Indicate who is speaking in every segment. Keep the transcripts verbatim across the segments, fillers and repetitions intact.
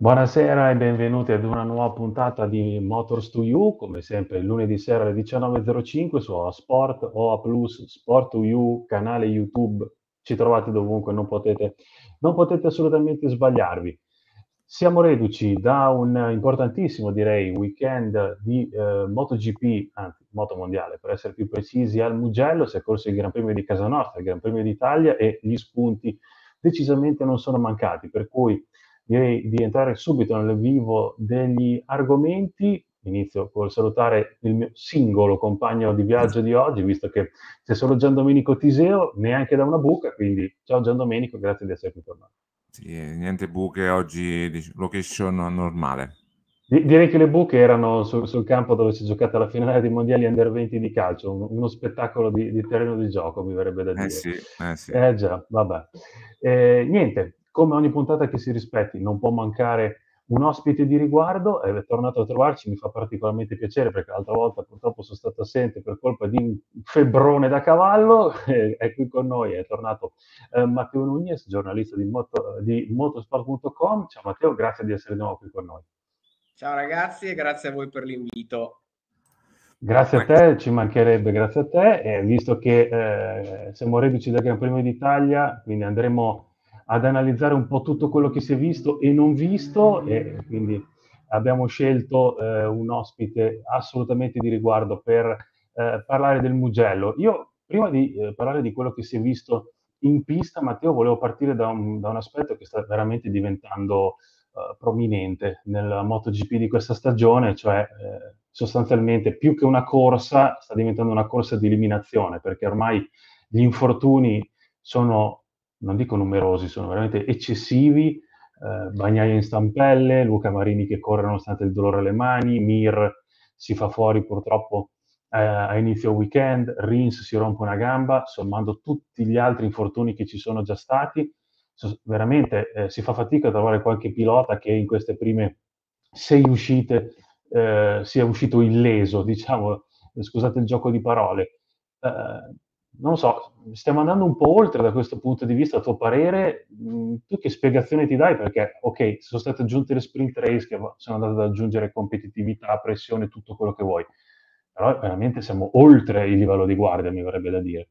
Speaker 1: Buonasera e benvenuti ad una nuova puntata di Motors to You, come sempre il lunedì sera alle diciannove e zero cinque su O A Sport, O A Plus, Sport to You, canale YouTube, ci trovate dovunque, non potete, non potete assolutamente sbagliarvi. Siamo reduci da un importantissimo, direi, weekend di eh, MotoGP, anzi Moto Mondiale per essere più precisi, al Mugello. Si è corso il Gran Premio di Casa Nostra, il Gran Premio d'Italia, e gli spunti decisamente non sono mancati, per cui direi di entrare subito nel vivo degli argomenti. Inizio col salutare il mio singolo compagno di viaggio di oggi, visto che c'è solo Gian Domenico Tiseo, neanche da una buca, quindi ciao Gian Domenico, grazie di essere qui con noi.
Speaker 2: Sì, niente buche oggi, dic- location normale.
Speaker 1: Di- Direi che le buche erano su- sul campo dove si è giocata la finale dei mondiali Under venti di calcio, un- uno spettacolo di, di terreno di gioco, mi verrebbe da
Speaker 2: Eh
Speaker 1: dire.
Speaker 2: sì, eh sì.
Speaker 1: Eh già, vabbè. Eh, niente, come ogni puntata che si rispetti, non può mancare un ospite di riguardo. È tornato a trovarci, mi fa particolarmente piacere perché l'altra volta purtroppo sono stato assente per colpa di un febbrone da cavallo. Eh, è qui con noi, è tornato eh, Matteo Nunez, giornalista di, moto, di motorsport punto com. Ciao Matteo, grazie di essere di nuovo qui con noi.
Speaker 3: Ciao ragazzi e grazie a voi per l'invito.
Speaker 1: Grazie a
Speaker 2: Come-
Speaker 1: te, ci mancherebbe, grazie a te, e visto che eh, siamo reduci dal Gran Premio d'Italia, quindi andremo ad analizzare un po' tutto quello che si è visto e non visto, e quindi abbiamo scelto eh, un ospite assolutamente di riguardo per eh, parlare del Mugello. Io, prima di eh, parlare di quello che si è visto in pista, Matteo, volevo partire da un, da un aspetto che sta veramente diventando eh, prominente nella MotoGP di questa stagione, cioè eh, sostanzialmente più che una corsa sta diventando una corsa di eliminazione, perché ormai gli infortuni sono, non dico numerosi, sono veramente eccessivi. Eh, Bagnaia in stampelle, Luca Marini che corre nonostante il dolore alle mani, Mir si fa fuori purtroppo eh, a inizio weekend, Rins si rompe una gamba, sommando tutti gli altri infortuni che ci sono già stati. So- veramente eh, si fa fatica a trovare qualche pilota che in queste prime sei uscite eh, sia uscito illeso, diciamo, scusate il gioco di parole. Eh, non lo so, stiamo andando un po' oltre da questo punto di vista, a tuo parere. Mh, tu che spiegazione ti dai? Perché, ok, sono state aggiunte le sprint race che sono andate ad aggiungere competitività, pressione, tutto quello che vuoi, però veramente siamo oltre il livello di guardia, mi verrebbe da dire.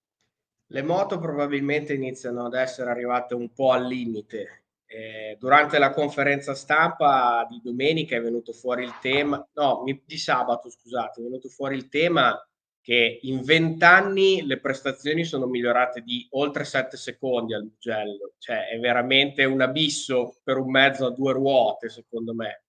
Speaker 3: Le moto probabilmente iniziano ad essere arrivate un po' al limite. Eh, durante la conferenza stampa di domenica è venuto fuori il tema, no, mi- di sabato, scusate, è venuto fuori il tema che in vent'anni le prestazioni sono migliorate di oltre sette secondi al Mugello. Cioè è veramente un abisso per un mezzo a due ruote, secondo me.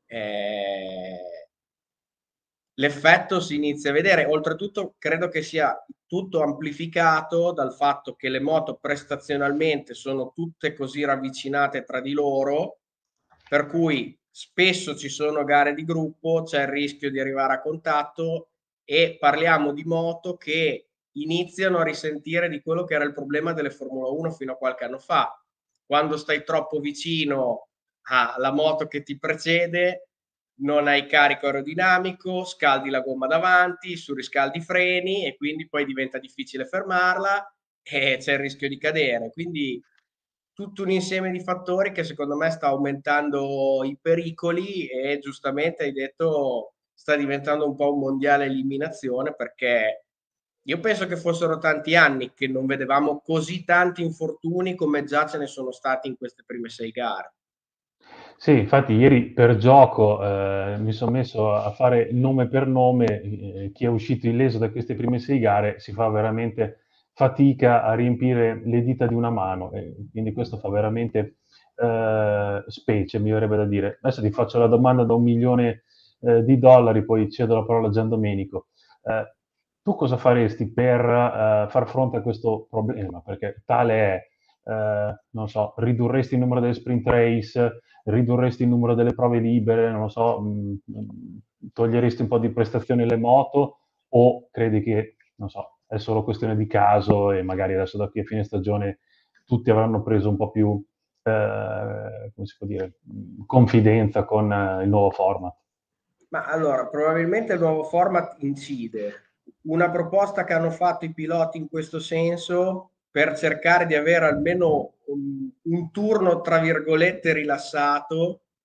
Speaker 3: Eh, L'effetto si inizia a vedere. Oltretutto, credo che sia tutto amplificato dal fatto che le moto prestazionalmente sono tutte così ravvicinate tra di loro, per cui spesso ci sono gare di gruppo, c'è il rischio di arrivare a contatto e parliamo di moto che iniziano a risentire di quello che era il problema delle Formula uno fino a qualche anno fa. Quando stai troppo vicino alla moto che ti precede, non hai carico aerodinamico, scaldi la gomma davanti, surriscaldi i freni e quindi poi diventa difficile fermarla e c'è il rischio di cadere. Quindi tutto un insieme di fattori che secondo me sta aumentando i pericoli e giustamente hai detto sta diventando un po' un mondiale eliminazione, perché io penso che fossero tanti anni che non vedevamo così tanti infortuni come già ce ne sono stati in queste prime sei gare.
Speaker 1: Sì, infatti ieri per gioco eh, mi sono messo a fare nome per nome eh, chi è uscito illeso da queste prime sei gare. Si fa veramente fatica a riempire le dita di una mano, e quindi questo fa veramente eh, specie, mi verrebbe da dire. Adesso ti faccio la domanda da un milione eh, di dollari, poi cedo la parola a Gian Domenico. Eh, Tu cosa faresti per eh, far fronte a questo problema? Perché tale è, eh, non so, ridurresti il numero delle sprint race, ridurresti il numero delle prove libere, non lo so, mh, mh, toglieresti un po' di prestazioni alle moto, o credi che, non so, è solo questione di caso e magari adesso da qui a fine stagione tutti avranno preso un po' più, eh, come si può dire, mh, confidenza con eh, il nuovo format?
Speaker 3: Ma allora, probabilmente il nuovo format incide. Una proposta che hanno fatto i piloti in questo senso per cercare di avere almeno un, un turno, tra virgolette, rilassato,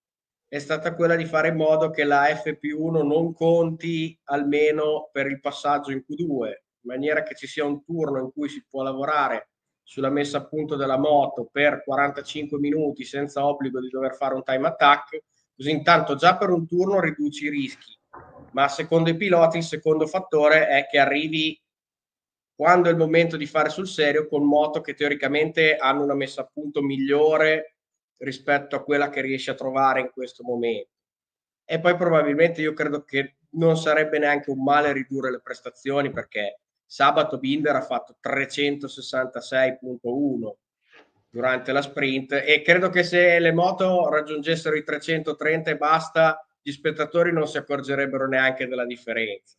Speaker 3: è stata quella di fare in modo che la F P uno non conti almeno per il passaggio in Q due, in maniera che ci sia un turno in cui si può lavorare sulla messa a punto della moto per quarantacinque minuti senza obbligo di dover fare un time attack, così intanto già per un turno riduci i rischi. Ma secondo i piloti il secondo fattore è che arrivi quando è il momento di fare sul serio con moto che teoricamente hanno una messa a punto migliore rispetto a quella che riesci a trovare in questo momento. E poi probabilmente io credo che non sarebbe neanche un male ridurre le prestazioni, perché sabato Binder ha fatto trecentosessantasei virgola uno durante la sprint e credo che se le moto raggiungessero i trecentotrenta e basta, gli spettatori non si accorgerebbero neanche della differenza.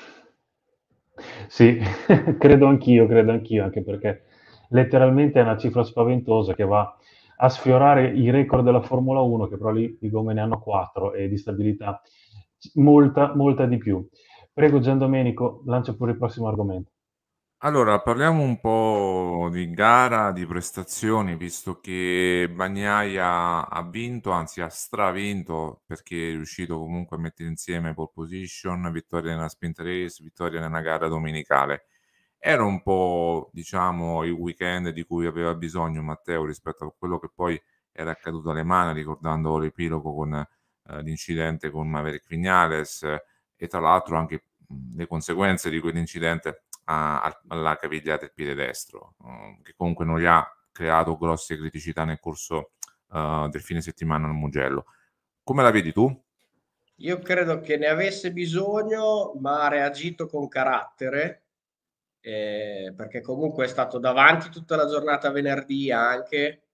Speaker 1: Sì, credo anch'io, credo anch'io, anche perché letteralmente è una cifra spaventosa che va a sfiorare i record della Formula uno, che però lì di gomme ne hanno quattro e di stabilità molta, molta di più. Prego Gian Domenico, lancia pure il prossimo argomento.
Speaker 2: Allora, parliamo un po' di gara, di prestazioni, visto che Bagnaia ha vinto, anzi ha stravinto, perché è riuscito comunque a mettere insieme pole position, vittoria nella sprint race, vittoria nella gara domenicale. Era un po', diciamo, il weekend di cui aveva bisogno Matteo rispetto a quello che poi era accaduto alle Mani, ricordando l'epilogo con eh, l'incidente con Maverick Viñales eh, e tra l'altro anche mh, le conseguenze di quell'incidente a- a- alla caviglia del piede destro, uh, che comunque non gli ha creato grosse criticità nel corso uh, del fine settimana al Mugello. Come la vedi tu?
Speaker 3: Io credo che ne avesse bisogno, ma ha reagito con carattere, eh, perché comunque è stato davanti tutta la giornata venerdì anche.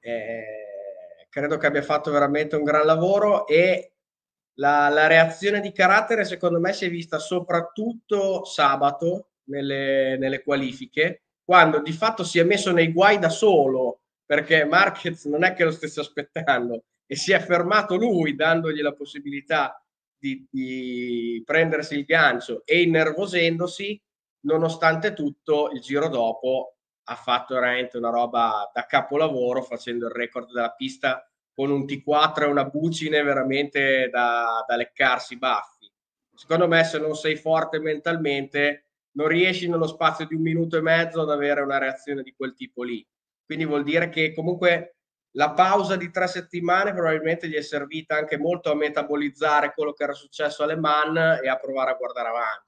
Speaker 3: Eh, credo che abbia fatto veramente un gran lavoro e la, la reazione di carattere secondo me si è vista soprattutto sabato nelle, nelle qualifiche, quando di fatto si è messo nei guai da solo, perché Marquez non è che lo stesse aspettando e si è fermato lui dandogli la possibilità di, di prendersi il gancio e innervosendosi, nonostante tutto il giro dopo ha fatto veramente una roba da capolavoro, facendo il record della pista con un T quattro e una bucine veramente da, da leccarsi i baffi. Secondo me se non sei forte mentalmente non riesci nello spazio di un minuto e mezzo ad avere una reazione di quel tipo lì. Quindi vuol dire che comunque la pausa di tre settimane probabilmente gli è servita anche molto a metabolizzare quello che era successo alle Man e a provare a guardare avanti.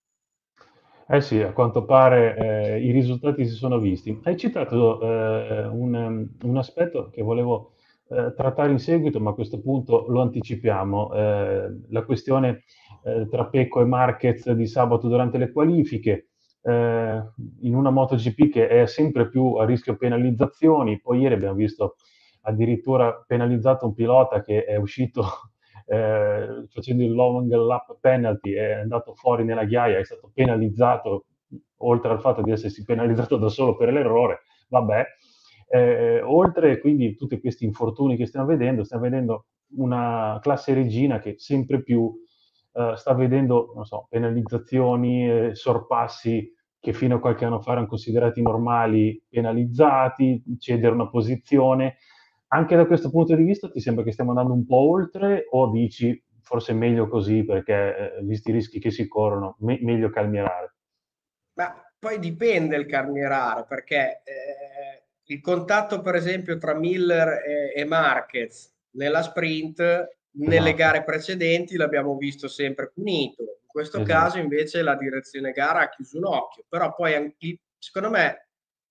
Speaker 1: Eh sì, a quanto pare eh, i risultati si sono visti. Hai citato eh, un, um, un aspetto che volevo eh, trattare in seguito, ma a questo punto lo anticipiamo. Eh, la questione eh, tra Pecco e Marquez di sabato durante le qualifiche, eh, in una MotoGP che è sempre più a rischio penalizzazioni. Poi ieri abbiamo visto addirittura penalizzato un pilota che è uscito eh, facendo il long lap penalty, è andato fuori nella ghiaia, è stato penalizzato, oltre al fatto di essersi penalizzato da solo per l'errore, vabbè. Eh, oltre quindi tutti questi infortuni che stiamo vedendo, stiamo vedendo una classe regina che sempre più eh, sta vedendo, non so, penalizzazioni, eh, sorpassi che fino a qualche anno fa erano considerati normali, penalizzati, cedere una posizione. Anche da questo punto di vista ti sembra che stiamo andando un po' oltre o dici forse è meglio così perché eh, visti i rischi che si corrono, me- meglio calmierare?
Speaker 3: Ma poi dipende il carnierare, perché eh, il contatto, per esempio, tra Miller e, e Marquez nella sprint, nelle
Speaker 1: Esatto,
Speaker 3: gare precedenti l'abbiamo visto sempre punito. In questo
Speaker 1: esatto.
Speaker 3: caso, invece, la direzione gara ha chiuso un occhio. Però poi, anche, secondo me,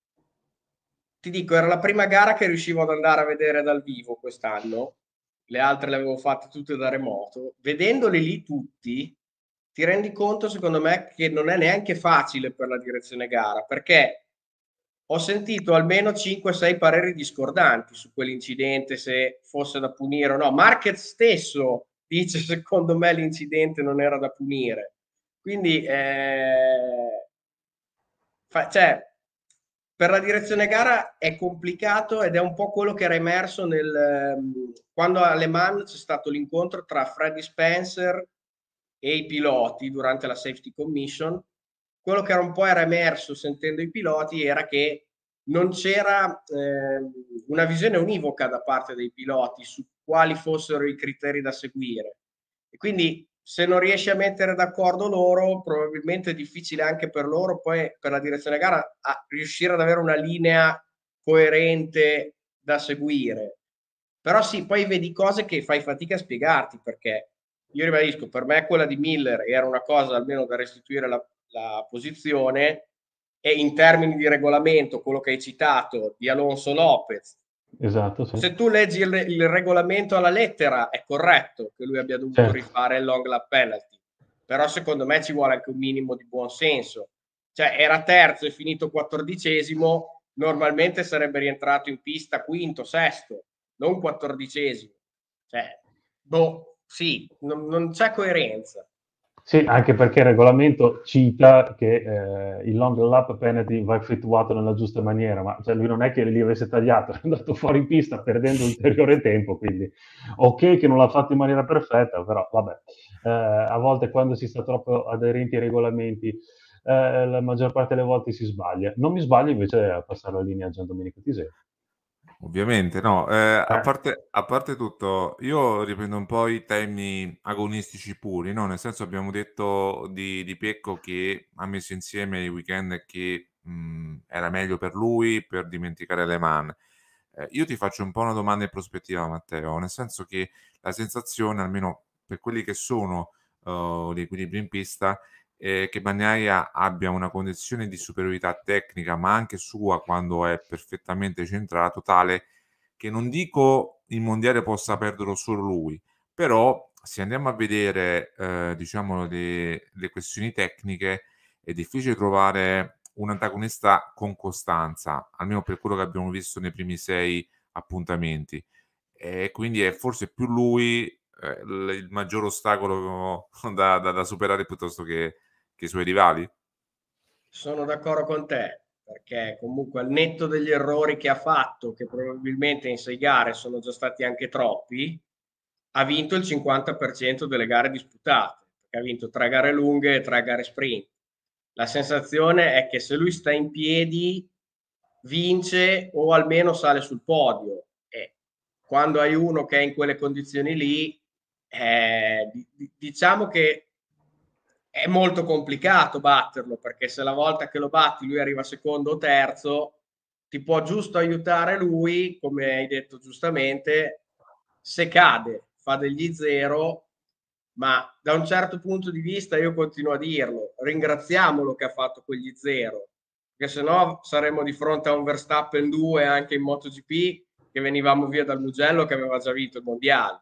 Speaker 3: ti dico, era la prima gara che riuscivo ad andare a vedere dal vivo quest'anno, le altre le avevo fatte tutte da remoto. Vedendoli lì tutti, ti rendi conto, secondo me, che non è neanche facile per la direzione gara, perché ho sentito almeno cinque sei pareri discordanti su quell'incidente, se fosse da punire o no. Marquez stesso dice, secondo me, l'incidente non era da punire. Quindi, eh, fa, cioè, per la direzione gara è complicato ed è un po' quello che era emerso nel, ehm, quando a Le Mans c'è stato l'incontro tra Freddie Spencer e i piloti durante la safety commission. Quello che era un po' era emerso sentendo i piloti era che non c'era eh, una visione univoca da parte dei piloti su quali fossero i criteri da seguire. E quindi se non riesci a mettere d'accordo loro, probabilmente è difficile anche per loro poi, per la direzione gara, a riuscire ad avere una linea coerente da seguire. Però sì, poi vedi cose che fai fatica a spiegarti, perché io ribadisco, per me quella di Miller era una cosa almeno da restituire la, la posizione, e in termini di regolamento, quello che hai citato di Alonso Lopez,
Speaker 1: esatto, sì.
Speaker 3: se tu leggi il, il regolamento alla lettera è corretto che lui abbia dovuto
Speaker 1: certo.
Speaker 3: rifare il long lap penalty, però secondo me ci vuole anche un minimo di buon senso. Cioè era terzo e finito quattordicesimo, normalmente sarebbe rientrato in pista quinto, sesto, non quattordicesimo. Cioè, boh, sì, non, non c'è coerenza.
Speaker 1: Sì, anche perché il regolamento cita che eh, il long lap penalty va effettuato nella giusta maniera, ma cioè, lui non è che li avesse tagliato, è andato fuori in pista perdendo ulteriore tempo, quindi ok che non l'ha fatto in maniera perfetta, però vabbè, eh, a volte quando si sta troppo aderenti ai regolamenti, eh, la maggior parte delle volte si sbaglia. Non mi sbaglio invece a passare la linea a Gian Domenico Tiseo.
Speaker 2: Ovviamente no, eh, a
Speaker 1: Eh.
Speaker 2: parte, a parte tutto, io riprendo un po' i temi agonistici puri, no? Nel senso abbiamo detto di, di Pecco che ha messo insieme i weekend che mh, era meglio per lui per dimenticare Le Mans. Eh, io ti faccio un po' una domanda in prospettiva, Matteo, nel senso che la sensazione, almeno per quelli che sono uh, gli equilibri in pista, eh, che Bagnaia abbia una condizione di superiorità tecnica, ma anche sua quando è perfettamente centrato, tale che non dico il mondiale possa perderlo solo lui, però se andiamo a vedere eh, diciamo le, le questioni tecniche, è difficile trovare un antagonista con costanza, almeno per quello che abbiamo visto nei primi sei appuntamenti, e quindi è forse più lui eh, il, il maggior ostacolo da, da, da superare piuttosto che che i suoi rivali?
Speaker 3: Sono d'accordo con te, perché comunque al netto degli errori che ha fatto, che probabilmente in sei gare sono già stati anche troppi, ha vinto il cinquanta per cento delle gare disputate, perché ha vinto tre gare lunghe e tre gare sprint. La sensazione è che se lui sta in piedi vince o almeno sale sul podio, e quando hai uno che è in quelle condizioni lì, eh, diciamo che è molto complicato batterlo, perché se la volta che lo batti lui arriva secondo o terzo, ti può giusto aiutare lui, come hai detto giustamente, se cade, fa degli zero, ma da un certo punto di vista io continuo a dirlo, ringraziamolo che ha fatto quegli zero, perché sennò saremmo di fronte a un Verstappen due anche in MotoGP, che venivamo via dal Mugello che aveva già vinto il mondiale.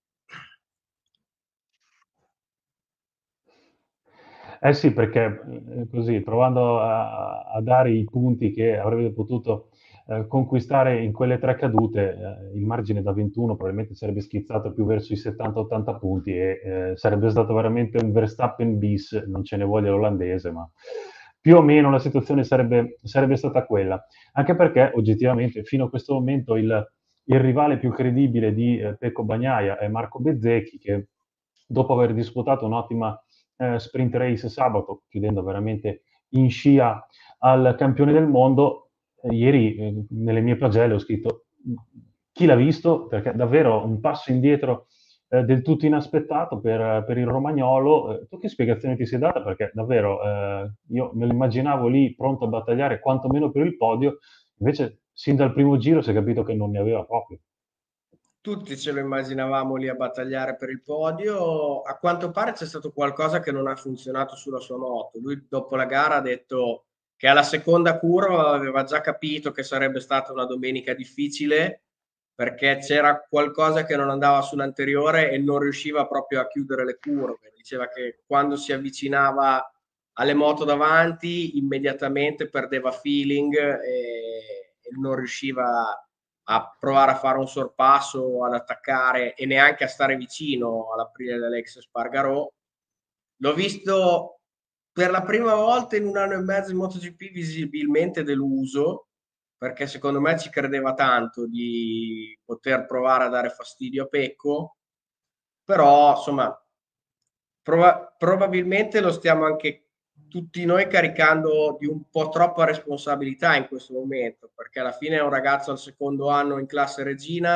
Speaker 1: Eh sì, perché eh, così, provando a, a dare i punti che avrebbe potuto eh, conquistare in quelle tre cadute, eh, il margine da ventuno probabilmente sarebbe schizzato più verso i settanta ottanta punti e eh, sarebbe stato veramente un Verstappen bis, non ce ne voglia l'olandese, ma più o meno la situazione sarebbe, sarebbe stata quella. Anche perché oggettivamente fino a questo momento il, il rivale più credibile di eh, Pecco Bagnaia è Marco Bezzecchi, che dopo aver disputato un'ottima eh, sprint race sabato, chiudendo veramente in scia al campione del mondo, eh, ieri eh, nelle mie pagelle ho scritto chi l'ha visto, perché davvero un passo indietro eh, del tutto inaspettato per, per il romagnolo. Eh, tu che spiegazione ti sei data? Perché davvero eh, io me lo immaginavo lì pronto a battagliare quantomeno per il podio, invece sin dal primo giro si è capito che non ne aveva proprio.
Speaker 3: Tutti ce lo immaginavamo lì a battagliare per il podio. A quanto pare c'è stato qualcosa che non ha funzionato sulla sua moto. Lui dopo la gara ha detto che alla seconda curva aveva già capito che sarebbe stata una domenica difficile, perché c'era qualcosa che non andava sull'anteriore e non riusciva proprio a chiudere le curve. Diceva che quando si avvicinava alle moto davanti immediatamente perdeva feeling e, e non riusciva a provare a fare un sorpasso, ad attaccare e neanche a stare vicino all'aprile dell'ex Spargarò. L'ho visto per la prima volta in un anno e mezzo in MotoGP visibilmente deluso, perché secondo me ci credeva tanto di poter provare a dare fastidio a Pecco, però insomma prova- probabilmente lo stiamo anche tutti noi caricando di un po' troppa responsabilità in questo momento, perché alla fine è un ragazzo al secondo anno in classe regina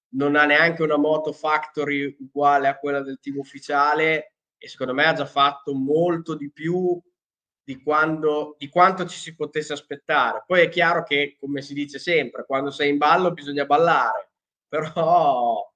Speaker 3: non ha neanche una moto factory uguale a quella del team ufficiale e secondo me ha già fatto molto di più di, quando, di quanto ci si potesse aspettare. Poi è chiaro che, come si dice sempre, quando sei in ballo bisogna ballare, però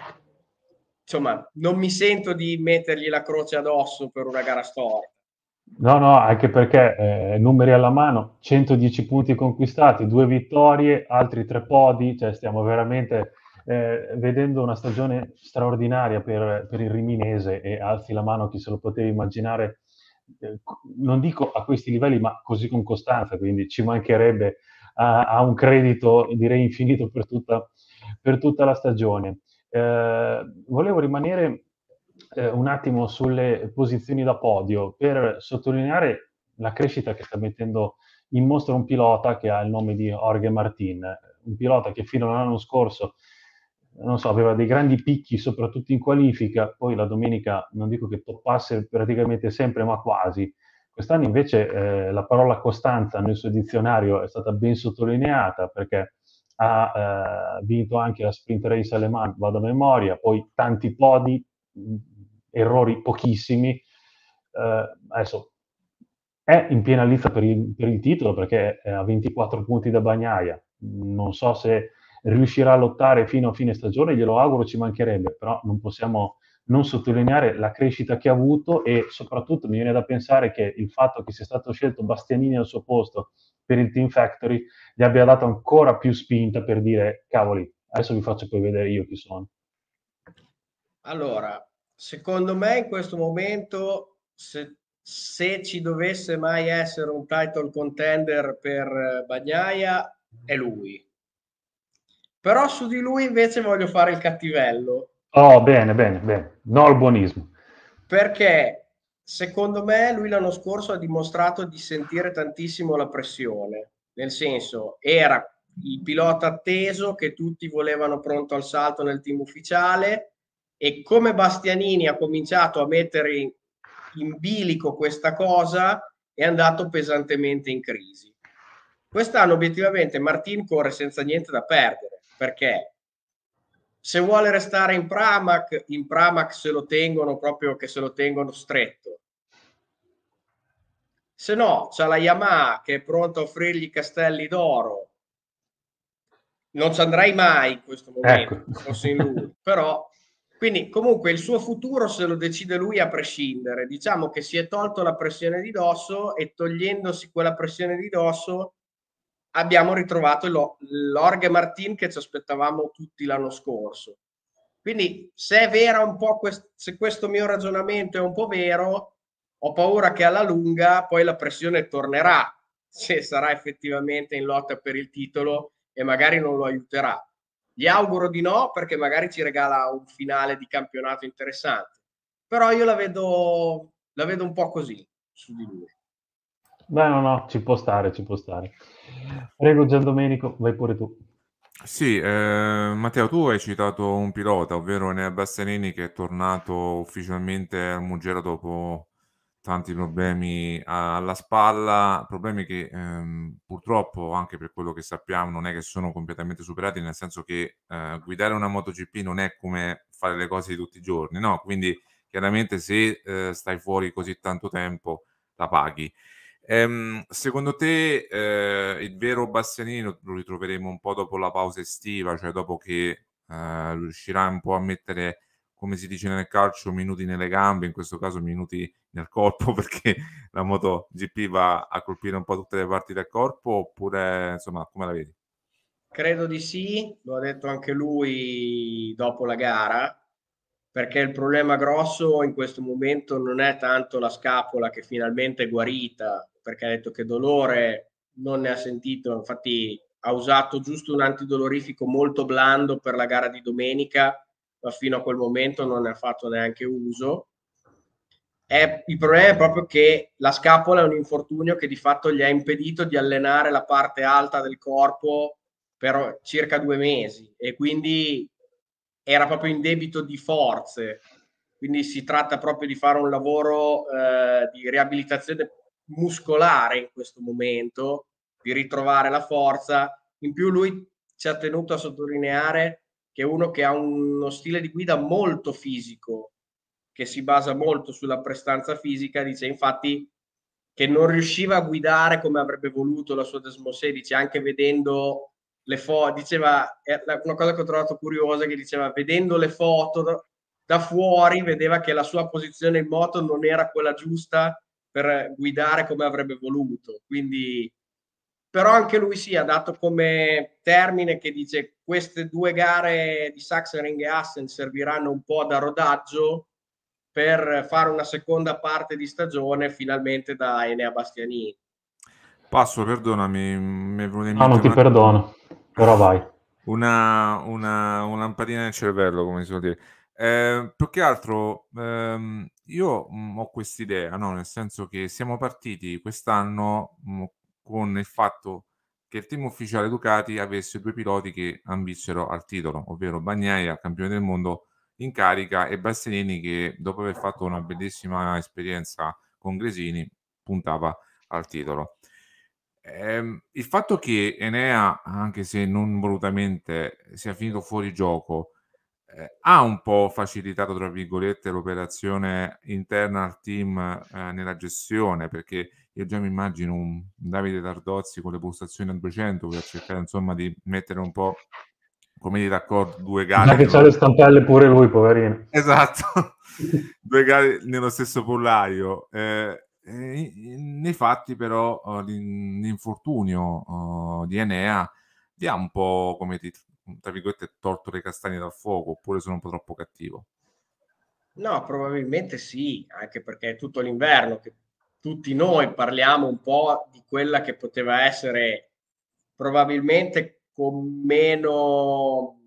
Speaker 3: insomma non mi sento di mettergli la croce addosso per una gara storta.
Speaker 1: No, no, anche perché eh, numeri alla mano, centodieci punti conquistati, due vittorie, altri tre podi, cioè stiamo veramente eh, vedendo una stagione straordinaria per, per il Riminese e alzi la mano chi se lo poteva immaginare, eh, non dico a questi livelli, ma così con costanza, quindi ci mancherebbe a, a un credito direi infinito per tutta, per tutta la stagione. Eh, volevo rimanere eh, un attimo sulle posizioni da podio per sottolineare la crescita che sta mettendo in mostra un pilota che ha il nome di Jorge Martin, un pilota che fino all'anno scorso non so, aveva dei grandi picchi soprattutto in qualifica, poi la domenica non dico che toppasse praticamente sempre, ma quasi. Quest'anno invece eh, la parola costanza nel suo dizionario è stata ben sottolineata perché ha eh, vinto anche la sprint race a Le Mans, vado a memoria, poi tanti podi, mh, errori pochissimi. Eh, adesso è in piena lizza per il, per il titolo perché ha ventiquattro punti da Bagnaia. Non so se riuscirà a lottare fino a fine stagione, glielo auguro, ci mancherebbe, però non possiamo non sottolineare la crescita che ha avuto e soprattutto mi viene da pensare che il fatto che sia stato scelto Bastianini al suo posto per il Team Factory gli abbia dato ancora più spinta per dire cavoli, adesso vi faccio poi vedere io chi sono.
Speaker 3: Allora, secondo me in questo momento se, se ci dovesse mai essere un title contender per Bagnaia è lui. Però su di lui invece voglio fare il cattivello.
Speaker 1: Oh, bene, bene, bene. No al buonismo.
Speaker 3: Perché secondo me lui l'anno scorso ha dimostrato di sentire tantissimo la pressione. Nel senso, era il pilota atteso che tutti volevano pronto al salto nel team ufficiale e come Bastianini ha cominciato a mettere in, in bilico questa cosa è andato pesantemente in crisi. Quest'anno obiettivamente Martin corre senza niente da perdere perché se vuole restare in Pramac, in Pramac se lo tengono proprio che se lo tengono stretto. Se no, c'ha la Yamaha che è pronta a offrirgli i castelli d'oro. Non ci andrei mai in questo momento,
Speaker 1: Ecco.
Speaker 3: se fossi in lui, però quindi comunque il suo futuro se lo decide lui a prescindere. Diciamo che si è tolto la pressione di dosso e togliendosi quella pressione di dosso abbiamo ritrovato l'Orge Martin che ci aspettavamo tutti l'anno scorso. Quindi se è vera un po' quest- se questo mio ragionamento è un po' vero, ho paura che alla lunga poi la pressione tornerà se sarà effettivamente in lotta per il titolo e magari non lo aiuterà. Gli auguro di no perché magari ci regala un finale di campionato interessante. Però io la vedo, la vedo un po' così su di lui.
Speaker 1: Beh, no, no, ci può stare, ci può stare. Prego Giandomenico, vai pure tu.
Speaker 2: Sì, eh, Matteo, tu hai citato un pilota, ovvero Enea Bastianini, che è tornato ufficialmente al Mugello dopo tanti problemi a- alla spalla, problemi che ehm, purtroppo, anche per quello che sappiamo, non è che sono completamente superati, nel senso che eh, guidare una MotoGP non è come fare le cose di tutti i giorni, no? Quindi chiaramente se eh, stai fuori così tanto tempo la paghi. Ehm, secondo te eh, il vero Bastianini lo, lo ritroveremo un po' dopo la pausa estiva, cioè dopo che eh, riuscirà un po' a mettere, come si dice nel calcio, minuti nelle gambe, in questo caso minuti nel corpo, perché la MotoGP va a colpire un po' tutte le parti del corpo, oppure insomma, come la vedi?
Speaker 3: Credo di sì, lo ha detto anche lui dopo la gara, perché il problema grosso in questo momento non è tanto la scapola che finalmente è guarita, perché ha detto che dolore non ne ha sentito, infatti ha usato giusto un antidolorifico molto blando per la gara di domenica, ma fino a quel momento non ne ha fatto neanche uso. È, il problema è proprio che la scapola è un infortunio che di fatto gli ha impedito di allenare la parte alta del corpo per circa due mesi e quindi era proprio in debito di forze. Quindi si tratta proprio di fare un lavoro eh, di riabilitazione muscolare in questo momento, di ritrovare la forza. In più lui ci ha tenuto a sottolineare che è uno che ha uno stile di guida molto fisico, che si basa molto sulla prestanza fisica. Dice infatti che non riusciva a guidare come avrebbe voluto la sua Desmos sedici, anche vedendo le foto. Diceva, una cosa che ho trovato curiosa, che diceva, vedendo le foto da, da fuori, vedeva che la sua posizione in moto non era quella giusta per guidare come avrebbe voluto. Quindi, però anche lui sì, ha dato come termine che dice queste due gare di Sachsenring e Assen serviranno un po' da rodaggio per fare una seconda parte di stagione finalmente da Enea Bastianini.
Speaker 2: Passo, perdonami, mi è venuto in
Speaker 1: No, non
Speaker 2: mente
Speaker 1: ti
Speaker 2: un attimo
Speaker 1: perdono, però vai.
Speaker 2: una, una, una lampadina nel cervello, come si suol dire. Eh, più che altro, ehm, io mh, ho quest'idea, no? Nel senso che siamo partiti quest'anno mh, con il fatto che il team ufficiale Ducati avesse due piloti che ambissero al titolo, ovvero Bagnaia, campione del mondo in carica, e Bastianini che, dopo aver fatto una bellissima esperienza con Gresini, puntava al titolo. Ehm, il fatto che Enea, anche se non volutamente, sia finito fuori gioco, eh, ha un po' facilitato, tra virgolette, l'operazione interna al team eh, nella gestione, perché io già mi immagino un Davide Tardozzi con le postazioni a duecento per cercare insomma di mettere un po', come dire, d'accordo due
Speaker 1: Già
Speaker 2: gare
Speaker 1: che c'ha
Speaker 2: nello...
Speaker 1: le stampelle pure lui, poverino.
Speaker 2: Esatto, due gare nello stesso pollaio. Eh, eh, nei fatti però uh, l'infortunio uh, di Enea ti ha un po', come ti, tra virgolette, tolto le castagne dal fuoco, oppure sono un po' troppo cattivo?
Speaker 3: No, probabilmente sì, anche perché è tutto l'inverno che tutti noi parliamo un po' di quella che poteva essere probabilmente con meno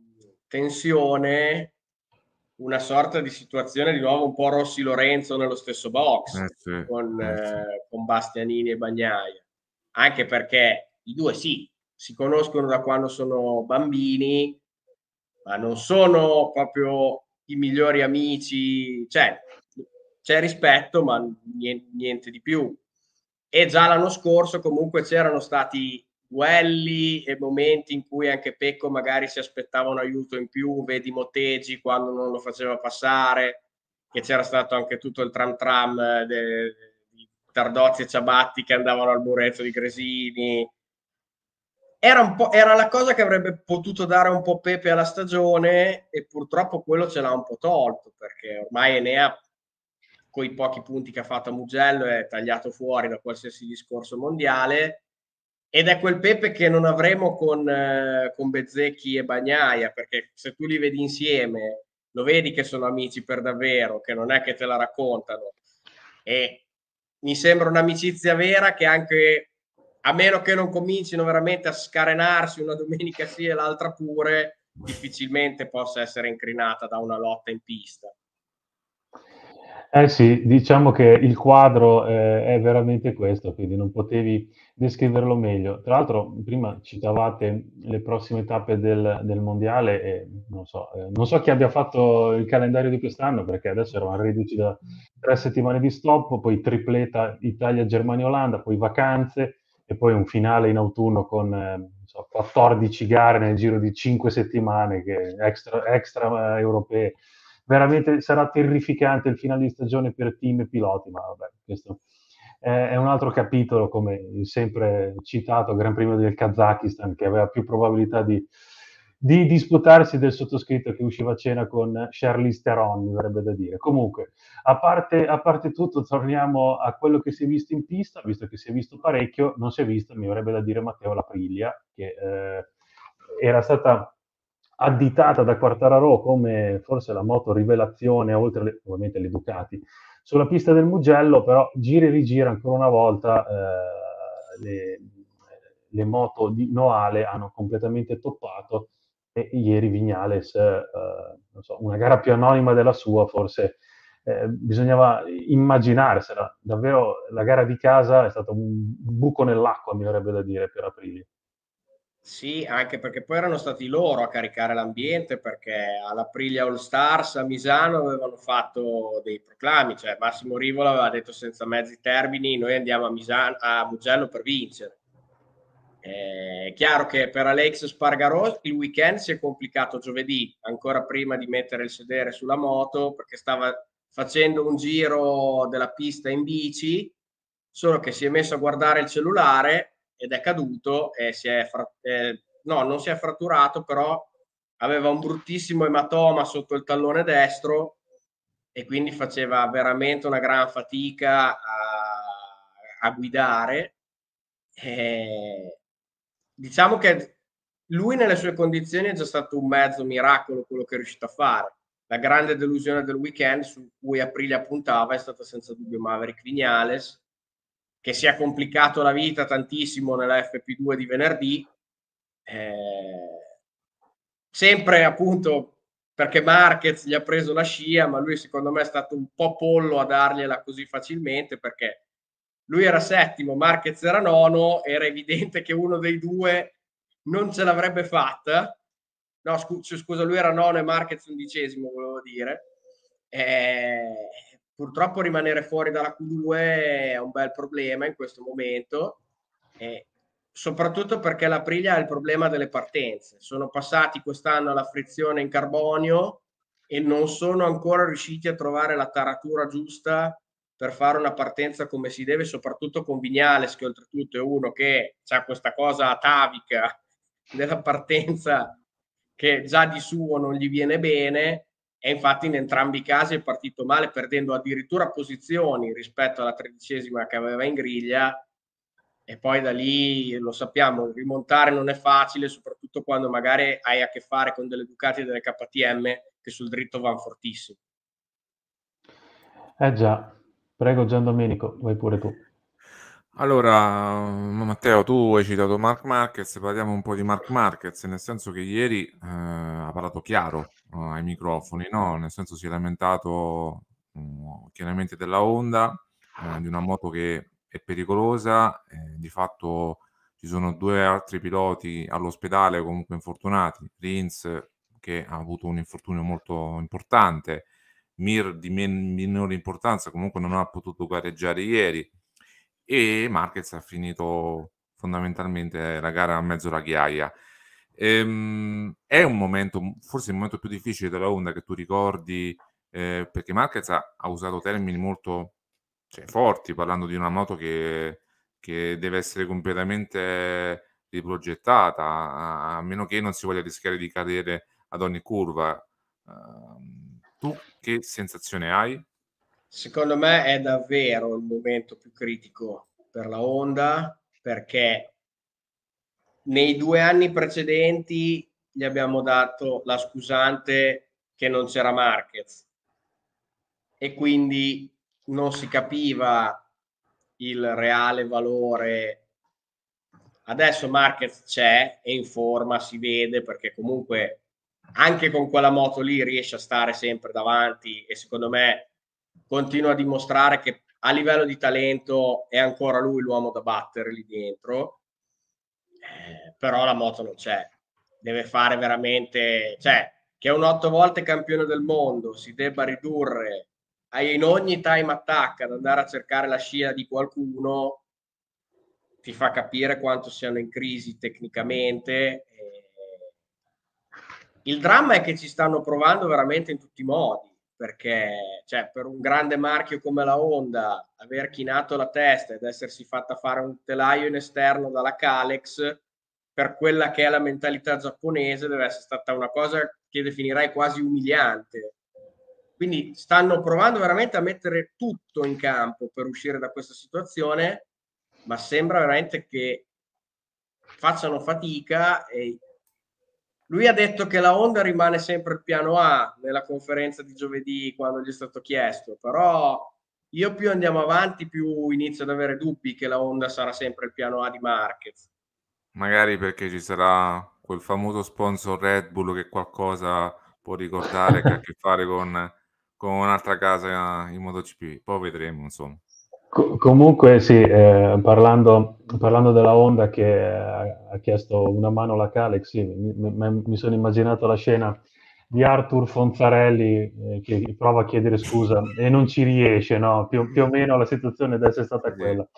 Speaker 3: tensione una sorta di situazione di nuovo un po' Rossi Lorenzo nello stesso box
Speaker 2: Eh sì,
Speaker 3: con,
Speaker 2: eh sì.
Speaker 3: eh, con Bastianini e Bagnaia, anche perché i due sì, si conoscono da quando sono bambini, ma non sono proprio i migliori amici, cioè c'è rispetto, ma niente, niente di più. E già l'anno scorso comunque c'erano stati duelli e momenti in cui anche Pecco magari si aspettava un aiuto in più, vedi Motegi quando non lo faceva passare, che c'era stato anche tutto il tram tram de, di Tardozzi e Ciabatti che andavano al muretto di Gresini. Era, un po', era la cosa che avrebbe potuto dare un po' pepe alla stagione, e purtroppo quello ce l'ha un po' tolto, perché ormai Enea, con i pochi punti che ha fatto a Mugello, è tagliato fuori da qualsiasi discorso mondiale, ed è quel pepe che non avremo con, eh, con Bezzecchi e Bagnaia, perché se tu li vedi insieme lo vedi che sono amici per davvero, che non è che te la raccontano, e mi sembra un'amicizia vera che anche, a meno che non comincino veramente a scarenarsi una domenica sì e l'altra pure, difficilmente possa essere incrinata da una lotta in pista.
Speaker 1: Eh sì, diciamo che il quadro eh, è veramente questo, quindi non potevi descriverlo meglio. Tra l'altro, prima citavate le prossime tappe del, del mondiale e non so, eh, non so chi abbia fatto il calendario di quest'anno, perché adesso eravamo ridotti da tre settimane di stop, poi tripleta Italia, Germania, Olanda, poi vacanze e poi un finale in autunno con eh, non so, quattordici gare nel giro di cinque settimane, che extra, extra eh, europee. Veramente sarà terrificante il finale di stagione per team e piloti, ma vabbè, questo è, è un altro capitolo, come il sempre citato Gran Premio del Kazakistan, che aveva più probabilità di, di disputarsi del sottoscritto che usciva a cena con Charlize Theron, mi verrebbe da dire. Comunque, a parte, a parte tutto, torniamo a quello che si è visto in pista, visto che si è visto parecchio, non si è visto, mi verrebbe da dire, Matteo Lapriglia, che eh, era stata additata da Quartararo come forse la moto rivelazione, oltre le, ovviamente le Ducati, sulla pista del Mugello, però gira e rigira ancora una volta eh, le, le moto di Noale hanno completamente toppato, e ieri Vignales, eh, non so, una gara più anonima della sua, forse eh, bisognava immaginarsela. Davvero la gara di casa è stata un buco nell'acqua, mi verrebbe da dire, per Aprilia.
Speaker 3: Sì, anche perché poi erano stati loro a caricare l'ambiente, perché all'Aprilia All Stars a Misano avevano fatto dei proclami, cioè Massimo Rivola aveva detto senza mezzi termini: noi andiamo a, Misano, a Mugello per vincere. È chiaro che per Alex Spargarò il weekend si è complicato giovedì, ancora prima di mettere il sedere sulla moto, perché stava facendo un giro della pista in bici, solo che si è messo a guardare il cellulare ed è caduto e si è fra- eh, no, non si è fratturato, però aveva un bruttissimo ematoma sotto il tallone destro e quindi faceva veramente una gran fatica a, a guidare. Eh, diciamo che lui nelle sue condizioni è già stato un mezzo miracolo quello che è riuscito a fare. La grande delusione del weekend su cui Aprilia puntava è stata senza dubbio Maverick Viñales, che si è complicato la vita tantissimo nella F P due di venerdì, eh, sempre appunto perché Marquez gli ha preso la scia, ma lui secondo me è stato un po' pollo a dargliela così facilmente, perché lui era settimo, Marquez era nono, era evidente che uno dei due non ce l'avrebbe fatta. No, scu- scusa, lui era nono e Marquez undicesimo, volevo dire. Eh, purtroppo rimanere fuori dalla Q due è un bel problema in questo momento, eh, soprattutto perché l'Aprilia ha il problema delle partenze. Sono passati quest'anno alla frizione in carbonio e non sono ancora riusciti a trovare la taratura giusta per fare una partenza come si deve, soprattutto con Viñales, che oltretutto è uno che ha questa cosa atavica della partenza che già di suo non gli viene bene, e infatti in entrambi i casi è partito male, perdendo addirittura posizioni rispetto alla tredicesima che aveva in griglia, e poi da lì lo sappiamo, rimontare non è facile, soprattutto quando magari hai a che fare con delle Ducati e delle K T M che sul dritto vanno fortissimo.
Speaker 1: Eh già, prego Gian Domenico, vai pure tu.
Speaker 2: Allora, Matteo, tu hai citato Marc Marquez, parliamo un po' di Marc Marquez, nel senso che ieri eh, ha parlato chiaro eh, ai microfoni, no? Nel senso si è lamentato mm, chiaramente della Honda, eh, di una moto che è pericolosa, eh, di fatto ci sono due altri piloti all'ospedale comunque infortunati, Rins che ha avuto un infortunio molto importante, Mir di men- minore importanza, comunque non ha potuto gareggiare ieri, e Marquez ha finito fondamentalmente la gara a mezzo la ghiaia. Ehm, è un momento, forse il momento più difficile della Honda che tu ricordi, eh, perché Marquez ha, ha usato termini molto, cioè, forti, parlando di una moto che, che deve essere completamente riprogettata, a, a meno che non si voglia rischiare di cadere ad ogni curva. Uh, tu che sensazione hai?
Speaker 3: Secondo me è davvero il momento più critico per la Honda, perché nei due anni precedenti gli abbiamo dato la scusante che non c'era Marquez e quindi non si capiva il reale valore. Adesso Marquez c'è, è in forma, si vede, perché comunque anche con quella moto lì riesce a stare sempre davanti e secondo me continua a dimostrare che a livello di talento è ancora lui l'uomo da battere lì dentro, eh, però la moto non c'è, deve fare veramente, cioè che è un otto volte campione del mondo si debba ridurre in ogni time attack ad andare a cercare la scia di qualcuno, ti fa capire quanto siano in crisi tecnicamente. Il dramma è che ci stanno provando veramente in tutti i modi, perché cioè, per un grande marchio come la Honda aver chinato la testa ed essersi fatta fare un telaio in esterno dalla Kalex, per quella che è la mentalità giapponese, deve essere stata una cosa che definirei quasi umiliante. Quindi stanno provando veramente a mettere tutto in campo per uscire da questa situazione, ma sembra veramente che facciano fatica. E lui ha detto che la Honda rimane sempre il piano A nella conferenza di giovedì quando gli è stato chiesto, però io più andiamo avanti più inizio ad avere dubbi che la Honda sarà sempre il piano A di Marquez.
Speaker 2: Magari perché ci sarà quel famoso sponsor Red Bull che qualcosa può ricordare, che ha a che fare con, con un'altra casa in MotoGP. Poi vedremo, insomma.
Speaker 1: Co- comunque sì, eh, parlando, parlando della Honda che eh, ha chiesto una mano alla Kalex, sì, mi, mi- mi sono immaginato la scena di Arthur Fonzarelli eh, che prova a chiedere scusa e non ci riesce, no? Più, più o meno la situazione deve essere stata
Speaker 2: Sì.
Speaker 1: quella.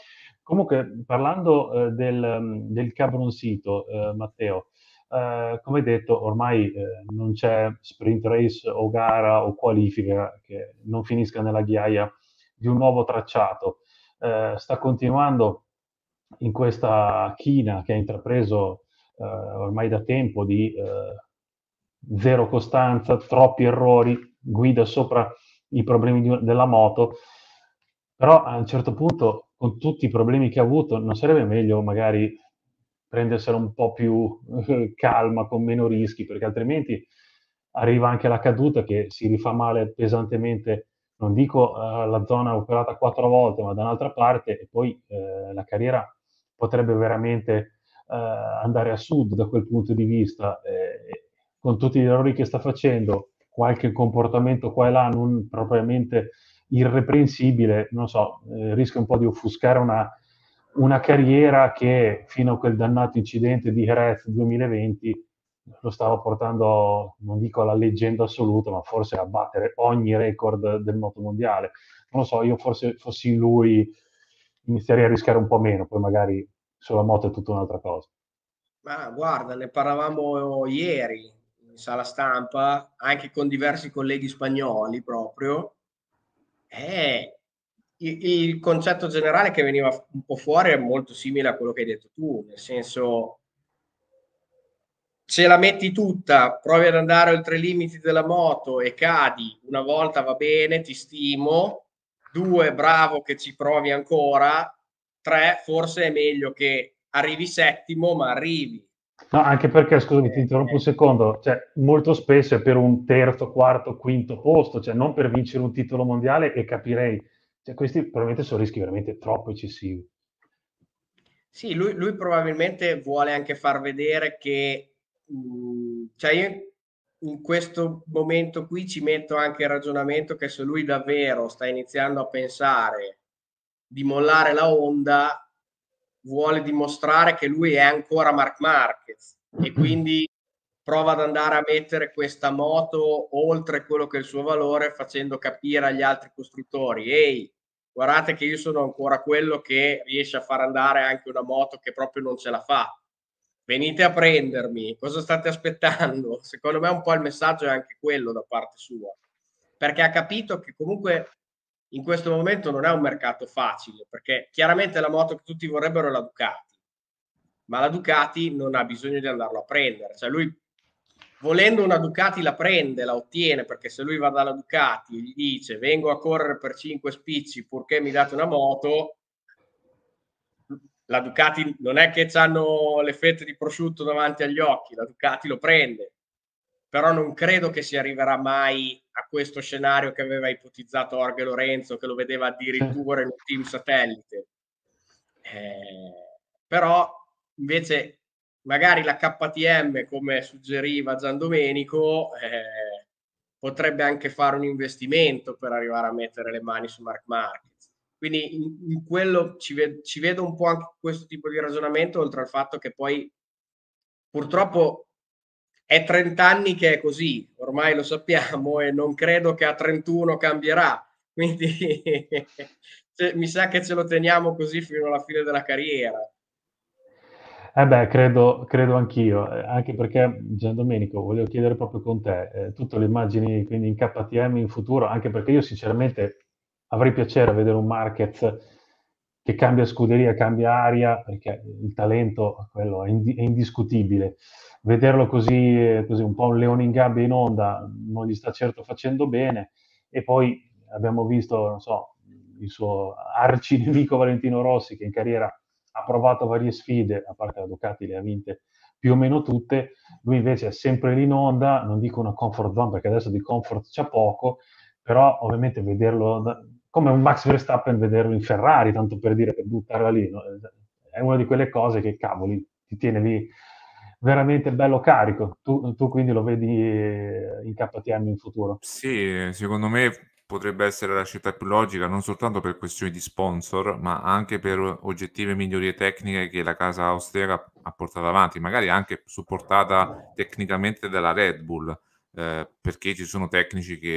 Speaker 1: Comunque, parlando eh, del, del cabroncito, eh, Matteo, eh, come detto, ormai eh, non c'è sprint race o gara o qualifica che non finisca nella ghiaia di un nuovo tracciato. Eh, sta continuando in questa china che ha intrapreso eh, ormai da tempo di eh, zero costanza, troppi errori, guida sopra i problemi di- della moto, però a un certo punto, con tutti i problemi che ha avuto, non sarebbe meglio magari prendersela un po' più eh, calma, con meno rischi, perché altrimenti arriva anche la caduta che si rifà male pesantemente, non dico eh, la zona operata quattro volte, ma da un'altra parte, e poi eh, la carriera potrebbe veramente eh, andare a sud da quel punto di vista, eh, con tutti gli errori che sta facendo, qualche comportamento qua e là non propriamente irreprensibile, non so, eh, rischia un po' di offuscare una, una carriera che fino a quel dannato incidente di Jerez duemilaventi lo stava portando, non dico alla leggenda assoluta, ma forse a battere ogni record del moto mondiale. Non lo so, io forse fossi lui inizierei a rischiare un po' meno, poi magari sulla moto è tutta un'altra cosa.
Speaker 3: Ma guarda, ne parlavamo ieri in sala stampa, anche con diversi colleghi spagnoli proprio. Eh, il, il concetto generale che veniva un po' fuori è molto simile a quello che hai detto tu, nel senso, se la metti tutta, provi ad andare oltre i limiti della moto e cadi, una volta va bene, ti stimo, due, bravo che ci provi ancora, tre, forse è meglio che arrivi settimo, ma arrivi.
Speaker 1: No, anche perché, scusami, ti
Speaker 3: Eh,
Speaker 1: interrompo un
Speaker 3: eh,
Speaker 1: secondo, cioè, molto spesso è per un terzo, quarto, quinto posto, cioè non per vincere un titolo mondiale e capirei, cioè, questi probabilmente sono rischi veramente troppo eccessivi.
Speaker 3: Sì, lui, lui probabilmente vuole anche far vedere che, mh, cioè io in questo momento qui ci metto anche il ragionamento che se lui davvero sta iniziando a pensare di mollare la Honda, vuole dimostrare che lui è ancora Marc Marquez e quindi prova ad andare a mettere questa moto oltre quello che è il suo valore, facendo capire agli altri costruttori, ehi, guardate che io sono ancora quello che riesce a far andare anche una moto che proprio non ce la fa. Venite a prendermi, cosa state aspettando? Secondo me un po' il messaggio è anche quello da parte sua, perché ha capito che comunque in questo momento non è un mercato facile, perché chiaramente la moto che tutti vorrebbero è la Ducati, ma la Ducati non ha bisogno di andarlo a prendere, cioè lui volendo una Ducati la prende, la ottiene, perché se lui va dalla Ducati e gli dice vengo a correre per cinque spicci purché mi date una moto, la Ducati non è che hanno le fette di prosciutto davanti agli occhi, la Ducati lo prende, però non credo che si arriverà mai a questo scenario che aveva ipotizzato Jorge Lorenzo, che lo vedeva
Speaker 1: Sì.
Speaker 3: addirittura in un team satellite. Eh, però invece magari la K T M, come suggeriva Gian Domenico, eh, potrebbe anche fare un investimento per arrivare a mettere le mani su Marc Marquez. Quindi in, in quello ci, ve- ci vedo un po' anche questo tipo di ragionamento, oltre al fatto che poi purtroppo è trenta anni che è così, ormai lo sappiamo e non credo che a trentuno cambierà, quindi mi sa che ce lo teniamo così fino alla fine della carriera.
Speaker 1: Eh beh, credo, credo anch'io, eh, anche perché, Gian Domenico, voglio chiedere proprio con te, eh, tu te lo immagini quindi in K T M in futuro, anche perché io sinceramente avrei piacere a vedere un Marquez che cambia scuderia, cambia aria, perché il talento, quello è, indi- è indiscutibile. Vederlo così, eh, così, un po' un leone in gabbia in onda, non gli sta certo facendo bene, e poi abbiamo visto, non so, il suo arcinemico Valentino Rossi, che in carriera ha provato varie sfide, a parte la Ducati le ha vinte più o meno tutte, lui invece è sempre lì in onda, non dico una comfort zone perché adesso di comfort c'è poco, però ovviamente vederlo, da, come un Max Verstappen vederlo in Ferrari, tanto per dire, per buttarla lì, no? È una di quelle cose che cavoli, ti tiene lì veramente bello carico. Tu, tu quindi lo vedi in K T M in futuro?
Speaker 2: Sì, secondo me potrebbe essere la scelta più logica, non soltanto per questioni di sponsor, ma anche per oggettive migliorie tecniche che la casa austriaca ha portato avanti, magari anche supportata tecnicamente dalla Red Bull, eh, perché ci sono tecnici che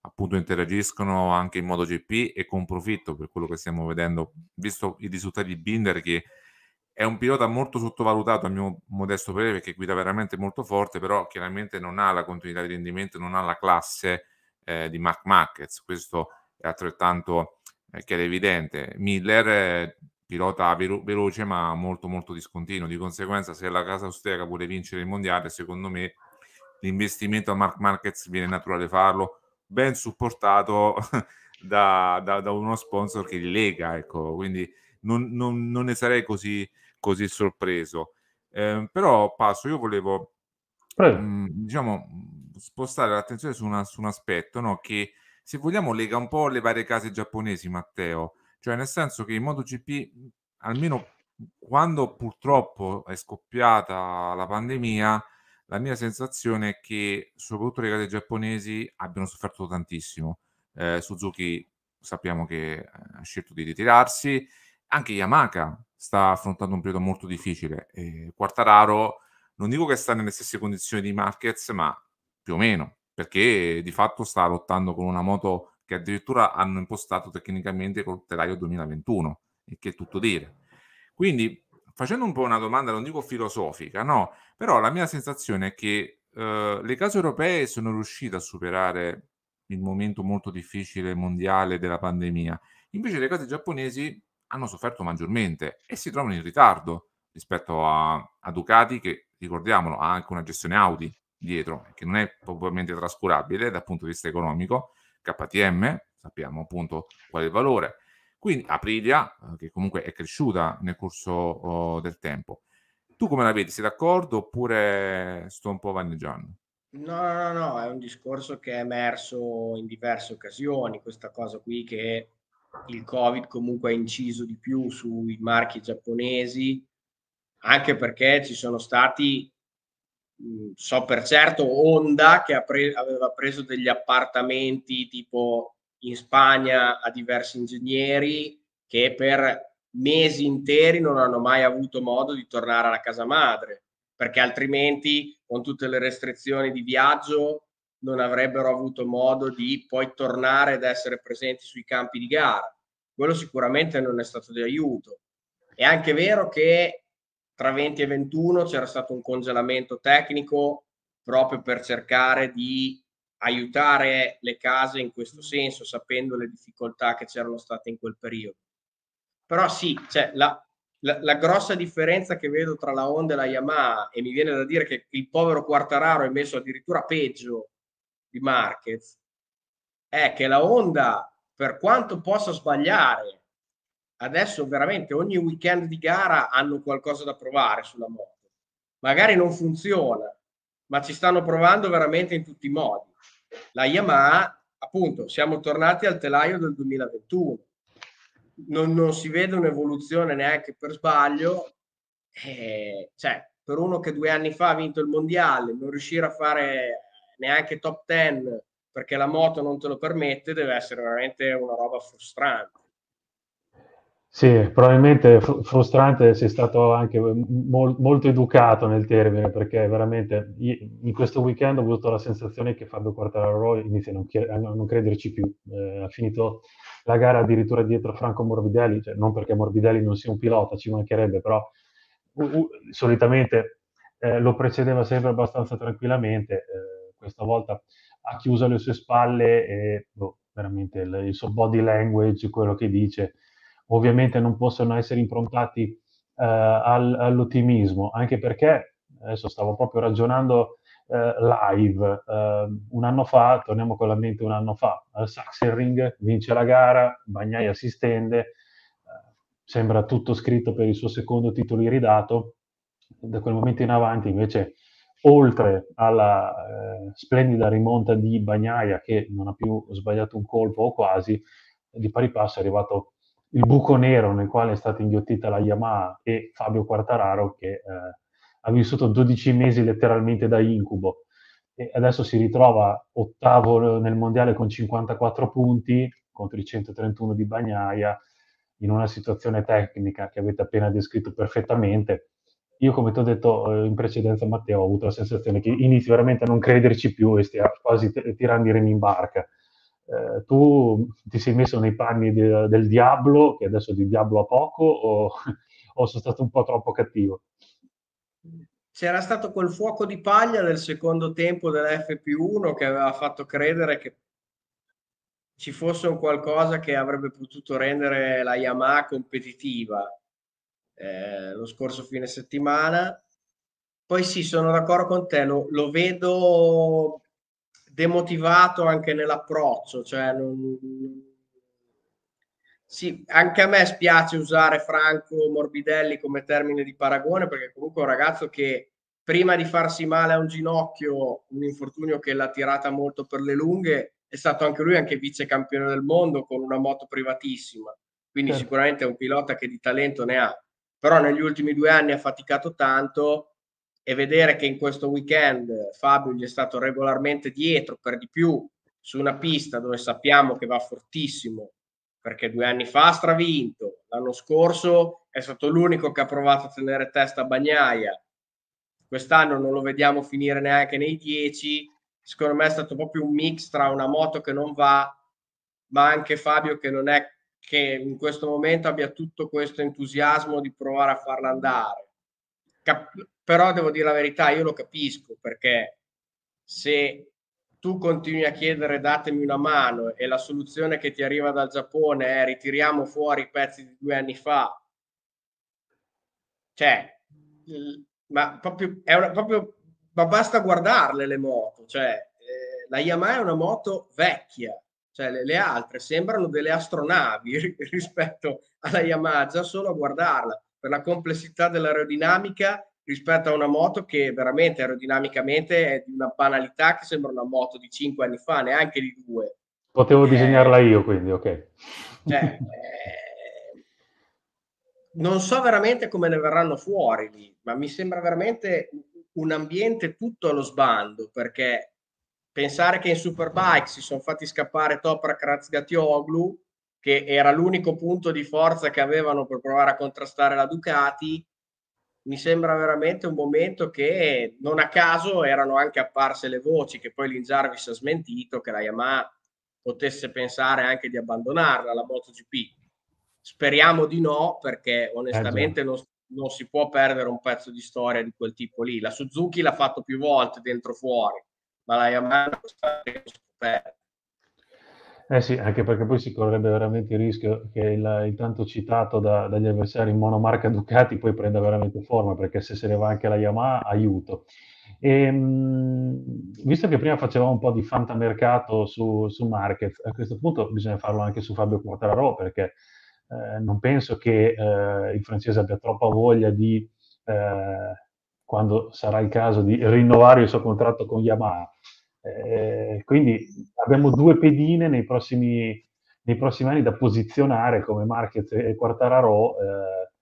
Speaker 2: appunto interagiscono anche in MotoGP e con profitto, per quello che stiamo vedendo, visto i risultati di Binder, che è un pilota molto sottovalutato a mio modesto parere, perché guida veramente molto forte, però chiaramente non ha la continuità di rendimento, non ha la classe eh, di Marc Marquez, questo è altrettanto eh, chiaro e evidente. Miller è pilota velo- veloce ma molto molto discontinuo, di conseguenza se la casa austriaca vuole vincere il mondiale, secondo me l'investimento a Marc Marquez viene naturale farlo, ben supportato da, da, da uno sponsor che li lega, ecco, quindi non, non, non ne sarei così, così sorpreso. Eh, però Passo, io volevo mh, diciamo spostare l'attenzione su, una, su un aspetto, no, che se vogliamo lega un po' le varie case giapponesi, Matteo, cioè nel senso che in MotoGP, almeno quando purtroppo è scoppiata la pandemia, la mia sensazione è che soprattutto le case giapponesi abbiano sofferto tantissimo. Eh, Suzuki sappiamo che ha scelto di ritirarsi, anche Yamaha sta affrontando un periodo molto difficile. E Quartararo, non dico che sta nelle stesse condizioni di Marquez, ma più o meno, perché di fatto sta lottando con una moto che addirittura hanno impostato tecnicamente col telaio duemilaventuno, il che è tutto dire. Quindi, facendo un po' una domanda, non dico filosofica, no, però la mia sensazione è che eh, le case europee sono riuscite a superare il momento molto difficile mondiale della pandemia, invece le case giapponesi hanno sofferto maggiormente e si trovano in ritardo rispetto a, a Ducati, che ricordiamolo ha anche una gestione Audi dietro, che non è probabilmente trascurabile dal punto di vista economico. K T M sappiamo appunto qual è il valore, quindi Aprilia, eh, che comunque è cresciuta nel corso oh, del tempo. Tu come la vedi? Sei d'accordo oppure sto un po' vaneggiando?
Speaker 3: No, no, no, è un discorso che è emerso in diverse occasioni, questa cosa qui che il Covid comunque ha inciso di più sui marchi giapponesi, anche perché ci sono stati, mh, so per certo, Honda che ha pre- aveva preso degli appartamenti tipo in Spagna a diversi ingegneri che per mesi interi non hanno mai avuto modo di tornare alla casa madre, perché altrimenti con tutte le restrizioni di viaggio non avrebbero avuto modo di poi tornare ed essere presenti sui campi di gara. Quello sicuramente non è stato di aiuto. È anche vero che tra venti e ventuno c'era stato un congelamento tecnico proprio per cercare di aiutare le case in questo senso, sapendo le difficoltà che c'erano state in quel periodo. Però sì, cioè, la, la, la grossa differenza che vedo tra la Honda e la Yamaha, e mi viene da dire che il povero Quartararo è messo addirittura peggio di Marquez, è che la Honda, per quanto possa sbagliare, adesso veramente ogni weekend di gara hanno qualcosa da provare sulla moto. Magari non funziona, ma ci stanno provando veramente in tutti i modi. La Yamaha, appunto, siamo tornati al telaio del duemilaventuno. Non, non si vede un'evoluzione neanche per sbaglio. Eh, cioè, per uno che due anni fa ha vinto il mondiale, non riuscire a fare neanche top dieci perché la moto non te lo permette, deve essere veramente una roba frustrante.
Speaker 1: Sì, probabilmente fr- frustrante, sei stato anche mol- molto educato nel termine, perché veramente i- in questo weekend ho avuto la sensazione che Fabio Quartararo inizia a non, chied- a non crederci più. Eh, ha finito la gara addirittura dietro Franco Morbidelli, cioè non perché Morbidelli non sia un pilota, ci mancherebbe, però uh, uh, solitamente eh, lo precedeva sempre abbastanza tranquillamente. Eh, questa volta ha chiuso le sue spalle e boh, veramente il, il suo body language, quello che dice ovviamente non possono essere improntati eh, al, all'ottimismo, anche perché adesso stavo proprio ragionando eh, live, eh, un anno fa, torniamo con la mente un anno fa, al Sachsenring vince la gara, Bagnaia si stende, eh, sembra tutto scritto per il suo secondo titolo iridato, da quel momento in avanti invece oltre alla eh, splendida rimonta di Bagnaia che non ha più sbagliato un colpo o quasi, di pari passo è arrivato il buco nero nel quale è stata inghiottita la Yamaha e Fabio Quartararo che eh, ha vissuto dodici mesi letteralmente da incubo e adesso si ritrova ottavo nel mondiale con cinquantaquattro punti contro i centotrentuno di Bagnaia in una situazione tecnica che avete appena descritto perfettamente. Io, come ti ho detto in precedenza, Matteo, ho avuto la sensazione che inizi veramente a non crederci più e stia quasi t- tirando i remi in barca. eh, tu ti sei messo nei panni de- del diavolo, che adesso di diavolo a poco, o, o sono stato un po' troppo cattivo?
Speaker 3: C'era stato quel fuoco di paglia del secondo tempo dell'F più uno che aveva fatto credere che ci fosse un qualcosa che avrebbe potuto rendere la Yamaha competitiva eh, lo scorso fine settimana. Poi sì, sono d'accordo con te, lo, lo vedo demotivato anche nell'approccio, cioè non... Sì, anche a me spiace usare Franco Morbidelli come termine di paragone, perché comunque è un ragazzo che prima di farsi male a un ginocchio, un infortunio che l'ha tirata molto per le lunghe, è stato anche lui anche vice campione del mondo con una moto privatissima, quindi
Speaker 1: Certo.
Speaker 3: sicuramente è un pilota che di talento ne ha, però negli ultimi due anni ha faticato tanto e vedere che in questo weekend Fabio gli è stato regolarmente dietro, per di più su una pista dove sappiamo che va fortissimo, perché due anni fa ha stravinto, l'anno scorso è stato l'unico che ha provato a tenere testa a Bagnaia, quest'anno non lo vediamo finire neanche nei dieci, secondo me è stato proprio un mix tra una moto che non va, ma anche Fabio che non è che in questo momento abbia tutto questo entusiasmo di provare a farla andare. Cap- però devo dire la verità, io lo capisco, perché se tu continui a chiedere datemi una mano e la soluzione che ti arriva dal Giappone è ritiriamo fuori i pezzi di due anni fa, cioè, ma proprio, è una, proprio, ma basta guardarle le moto, cioè, eh, la Yamaha è una moto vecchia, cioè le, le altre sembrano delle astronavi rispetto alla Yamaha, già solo a guardarla, per la complessità dell'aerodinamica rispetto a una moto che veramente aerodinamicamente è di una banalità che sembra una moto di cinque anni fa, neanche di due.
Speaker 1: Potevo disegnarla
Speaker 3: Eh,
Speaker 1: io, quindi, ok.
Speaker 3: cioè, eh, non so veramente come ne verranno fuori lì, ma mi sembra veramente un ambiente tutto allo sbando, perché pensare che in Superbike si sono fatti scappare Toprak Razgatlioglu, che era l'unico punto di forza che avevano per provare a contrastare la Ducati, mi sembra veramente un momento che non a caso erano anche apparse le voci che poi Lin Jarvis ha smentito che la Yamaha potesse pensare anche di abbandonarla la MotoGP. Speriamo di no, perché
Speaker 1: Eh già.
Speaker 3: onestamente non, non si può perdere un pezzo di storia di quel tipo lì. La Suzuki l'ha fatto più volte dentro fuori, ma la Yamaha non sta perdere.
Speaker 1: Eh sì, anche perché poi si correrebbe veramente il rischio che il, il tanto citato da- dagli avversari monomarca Ducati poi prenda veramente forma, perché se se ne va anche la Yamaha, aiuto. E, mh, visto che prima facevamo un po' di fantamercato su, su Marquez, a questo punto bisogna farlo anche su Fabio Quartararo, perché eh, non penso che eh, il francese abbia troppa voglia di, eh, quando sarà il caso, di rinnovare il suo contratto con Yamaha. Eh, quindi abbiamo due pedine nei prossimi, nei prossimi anni da posizionare come Marquez e Quartararo. Eh,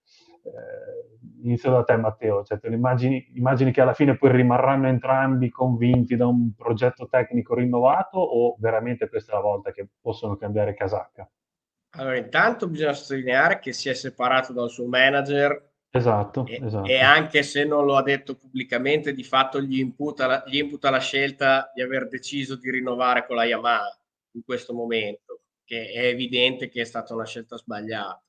Speaker 1: eh, inizio da te, Matteo. Cioè, te lo immagini, immagini che alla fine poi rimarranno entrambi convinti da un progetto tecnico rinnovato, o veramente questa è la volta che possono cambiare casacca?
Speaker 3: Allora, intanto bisogna sottolineare che si è separato dal suo manager
Speaker 1: Esatto,
Speaker 3: e, e
Speaker 1: esatto.
Speaker 3: anche se non lo ha detto pubblicamente, di fatto gli imputa la, gli imputa la scelta di aver deciso di rinnovare con la Yamaha in questo momento, che è evidente che è stata una scelta sbagliata.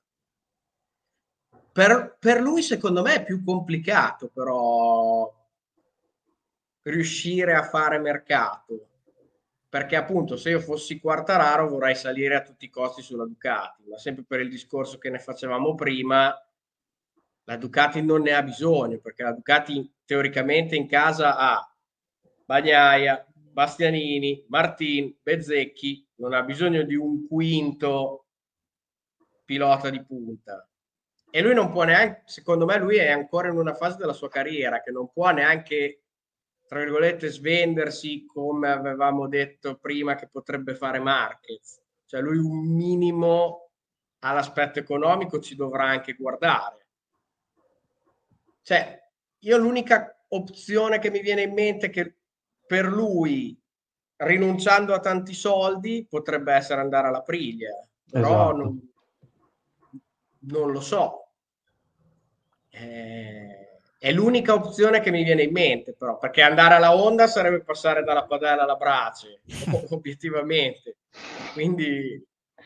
Speaker 3: Per, per lui, secondo me, è più complicato, però, riuscire a fare mercato. Perché appunto se io fossi Quartararo vorrei salire a tutti i costi sulla Ducati, ma sempre per il discorso che ne facevamo prima, la Ducati non ne ha bisogno, perché la Ducati teoricamente in casa ha Bagnaia, Bastianini, Martin, Bezzecchi, non ha bisogno di un quinto pilota di punta. E lui non può neanche, secondo me lui è ancora in una fase della sua carriera che non può neanche, tra virgolette, svendersi come avevamo detto prima che potrebbe fare Marquez. Cioè lui un minimo all'aspetto economico ci dovrà anche guardare. Cioè, io l'unica opzione che mi viene in mente è che per lui, rinunciando a tanti soldi, potrebbe essere andare alla Priglia, però
Speaker 1: Esatto.
Speaker 3: non, non lo so. Eh, è l'unica opzione che mi viene in mente, però, perché andare alla Honda sarebbe passare dalla padella alla brace, obiettivamente. Quindi...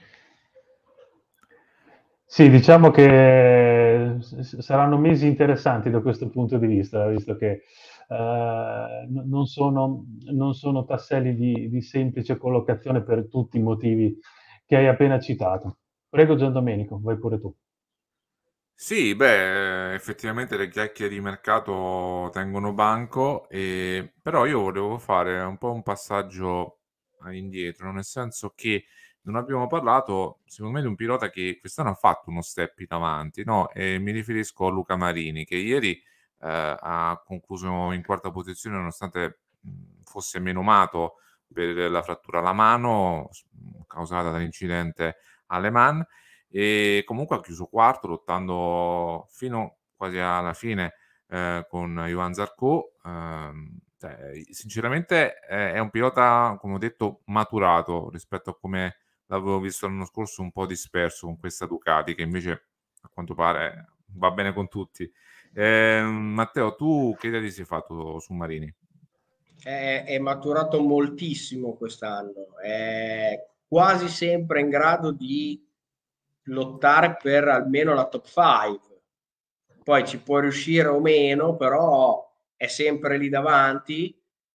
Speaker 1: Sì, diciamo che s- saranno mesi interessanti da questo punto di vista, visto che eh, n- non sono, non sono tasselli di, di semplice collocazione per tutti i motivi che hai appena citato. Prego Gian Domenico, vai pure tu.
Speaker 2: Sì, beh, effettivamente le chiacchiere di mercato tengono banco, e... però io volevo fare un po' un passaggio indietro, nel senso che non abbiamo parlato, secondo me, di un pilota che quest'anno ha fatto uno step in avanti, no? E mi riferisco a Luca Marini, che ieri eh, ha concluso in quarta posizione nonostante mh, fosse menomato per la frattura alla mano s- causata dall'incidente a Le Mans, e comunque ha chiuso quarto lottando fino quasi alla fine eh, con Johan Zarco. Ehm, cioè, sinceramente è, è un pilota, come ho detto, maturato rispetto a come l'avevo visto l'anno scorso, un po' disperso con questa Ducati, che invece a quanto pare va bene con tutti. Ehm, Matteo, tu che idea ti sei fatto su Marini?
Speaker 3: è, è maturato moltissimo quest'anno, è quasi sempre in grado di lottare per almeno la top cinque. Poi ci può riuscire o meno, però è sempre lì davanti.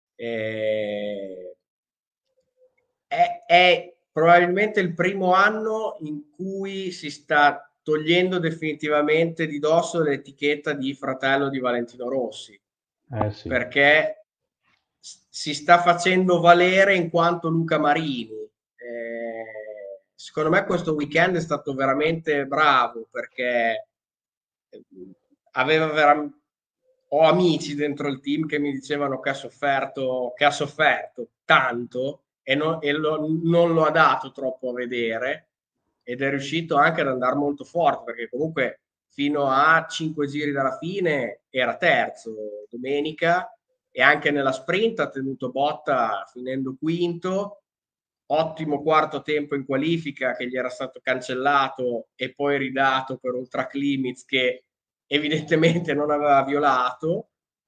Speaker 3: Eh, è, è probabilmente il primo anno in cui si sta togliendo definitivamente di dosso l'etichetta di fratello di Valentino Rossi,
Speaker 1: Eh sì.
Speaker 3: perché si sta facendo valere in quanto Luca Marini. Eh, secondo me questo weekend è stato veramente bravo, perché aveva veramente... Ho amici dentro il team che mi dicevano che ha sofferto, che ha sofferto tanto e, non, e lo, non lo ha dato troppo a vedere, ed è riuscito anche ad andare molto forte, perché comunque fino a cinque giri dalla fine era terzo domenica, e anche nella sprint ha tenuto botta finendo quinto. Ottimo quarto tempo in qualifica, che gli era stato cancellato e poi ridato per un track limits che evidentemente non aveva violato.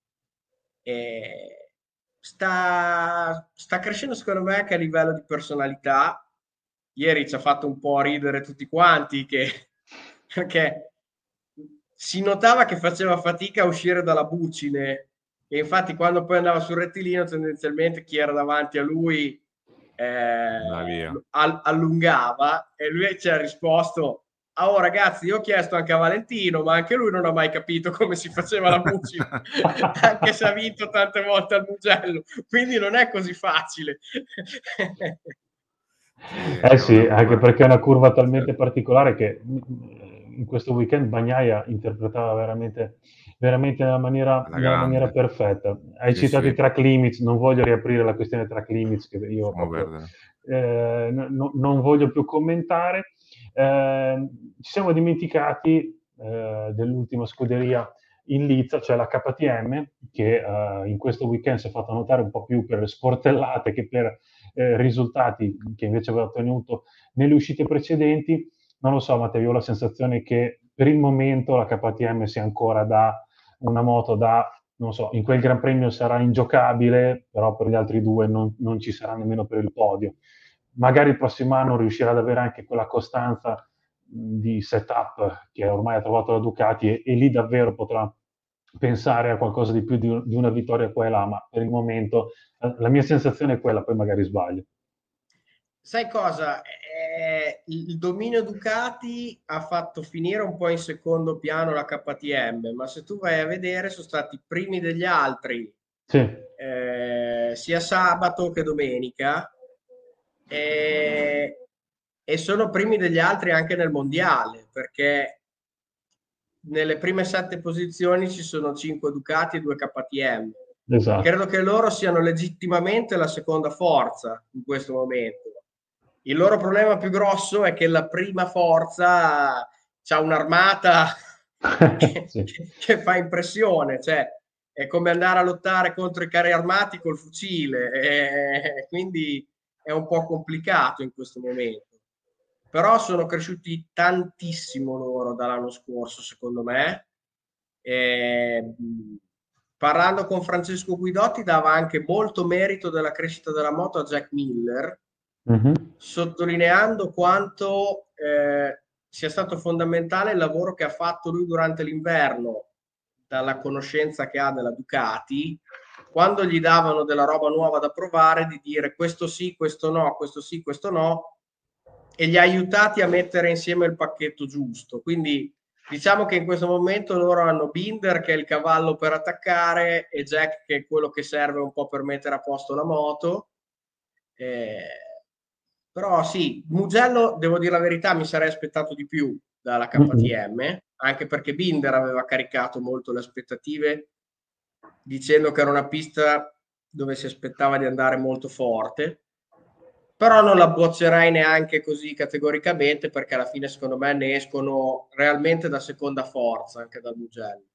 Speaker 3: E sta, sta crescendo secondo me anche a livello di personalità. Ieri ci ha fatto un po' ridere tutti quanti, che, perché si notava che faceva fatica a uscire dalla bucine, e infatti quando poi andava sul rettilineo tendenzialmente chi era davanti a lui
Speaker 2: Va
Speaker 3: eh,
Speaker 2: via.
Speaker 3: all- allungava, e lui ci ha risposto: "Ah, oh ragazzi, io ho chiesto anche a Valentino, ma anche lui non ha mai capito come si faceva la bucina, anche se ha vinto tante volte al Mugello, quindi non è così facile."
Speaker 2: Sì,
Speaker 1: Eh
Speaker 2: sono
Speaker 1: sì, anche
Speaker 2: d'accordo.
Speaker 1: perché è una curva talmente
Speaker 2: Certo.
Speaker 1: particolare che mm, in questo weekend Bagnaia interpretava veramente, veramente nella maniera,
Speaker 2: Alla
Speaker 1: nella maniera
Speaker 2: grande.
Speaker 1: perfetta. Hai
Speaker 2: Sì,
Speaker 1: citato i
Speaker 2: sì,
Speaker 1: track limits, non voglio riaprire la questione track limits, che io
Speaker 2: lasciamo
Speaker 1: proprio
Speaker 2: perdere.
Speaker 1: eh, no- no- non voglio più commentare. Eh, ci siamo dimenticati eh, dell'ultima scuderia in lizza, cioè la K T M, che eh, in questo weekend si è fatta notare un po' più per le sportellate che per eh, risultati che invece aveva ottenuto nelle uscite precedenti. Non lo so, Matteo, io ho la sensazione che per il momento la K T M sia ancora da una moto da, non so, in quel Gran Premio sarà ingiocabile, però per gli altri due non, non ci sarà nemmeno per il podio. Magari il prossimo anno riuscirà ad avere anche quella costanza di setup che ormai ha trovato la Ducati, e, e lì davvero potrà pensare a qualcosa di più di, di una vittoria qua e là, ma per il momento eh, la mia sensazione è quella, poi magari sbaglio.
Speaker 3: Sai cosa? Eh, il dominio Ducati ha fatto finire un po' in secondo piano la K T M, ma se tu vai a vedere sono stati primi degli altri
Speaker 1: Sì,
Speaker 3: eh, sia sabato che domenica, e, e sono primi degli altri anche nel mondiale, perché nelle prime sette posizioni ci sono cinque Ducati e due K T M.
Speaker 1: esatto.
Speaker 3: Credo che loro siano legittimamente la seconda forza in questo momento. Il loro problema più grosso è che la prima forza ha un'armata che,
Speaker 1: Sì.
Speaker 3: che fa impressione, cioè è come andare a lottare contro i carri armati col fucile, e quindi è un po' complicato in questo momento. Però sono cresciuti tantissimo loro dall'anno scorso, secondo me, Eh, parlando con Francesco Guidotti dava anche molto merito della crescita della moto a Jack Miller,
Speaker 1: Mhm.
Speaker 3: sottolineando quanto eh, sia stato fondamentale il lavoro che ha fatto lui durante l'inverno, dalla conoscenza che ha della Ducati, quando gli davano della roba nuova da provare, di dire questo sì, questo no, questo sì, questo no, e li ha aiutati a mettere insieme il pacchetto giusto. Quindi diciamo che in questo momento loro hanno Binder, che è il cavallo per attaccare, e Jack, che è quello che serve un po' per mettere a posto la moto. Eh, però sì, Mugello, devo dire la verità, mi sarei aspettato di più dalla
Speaker 1: Mhm.
Speaker 3: K T M, anche perché Binder aveva caricato molto le aspettative, dicendo che era una pista dove si aspettava di andare molto forte. Però non la boccerei neanche così categoricamente, perché alla fine secondo me ne escono realmente da seconda forza anche dal Mugello.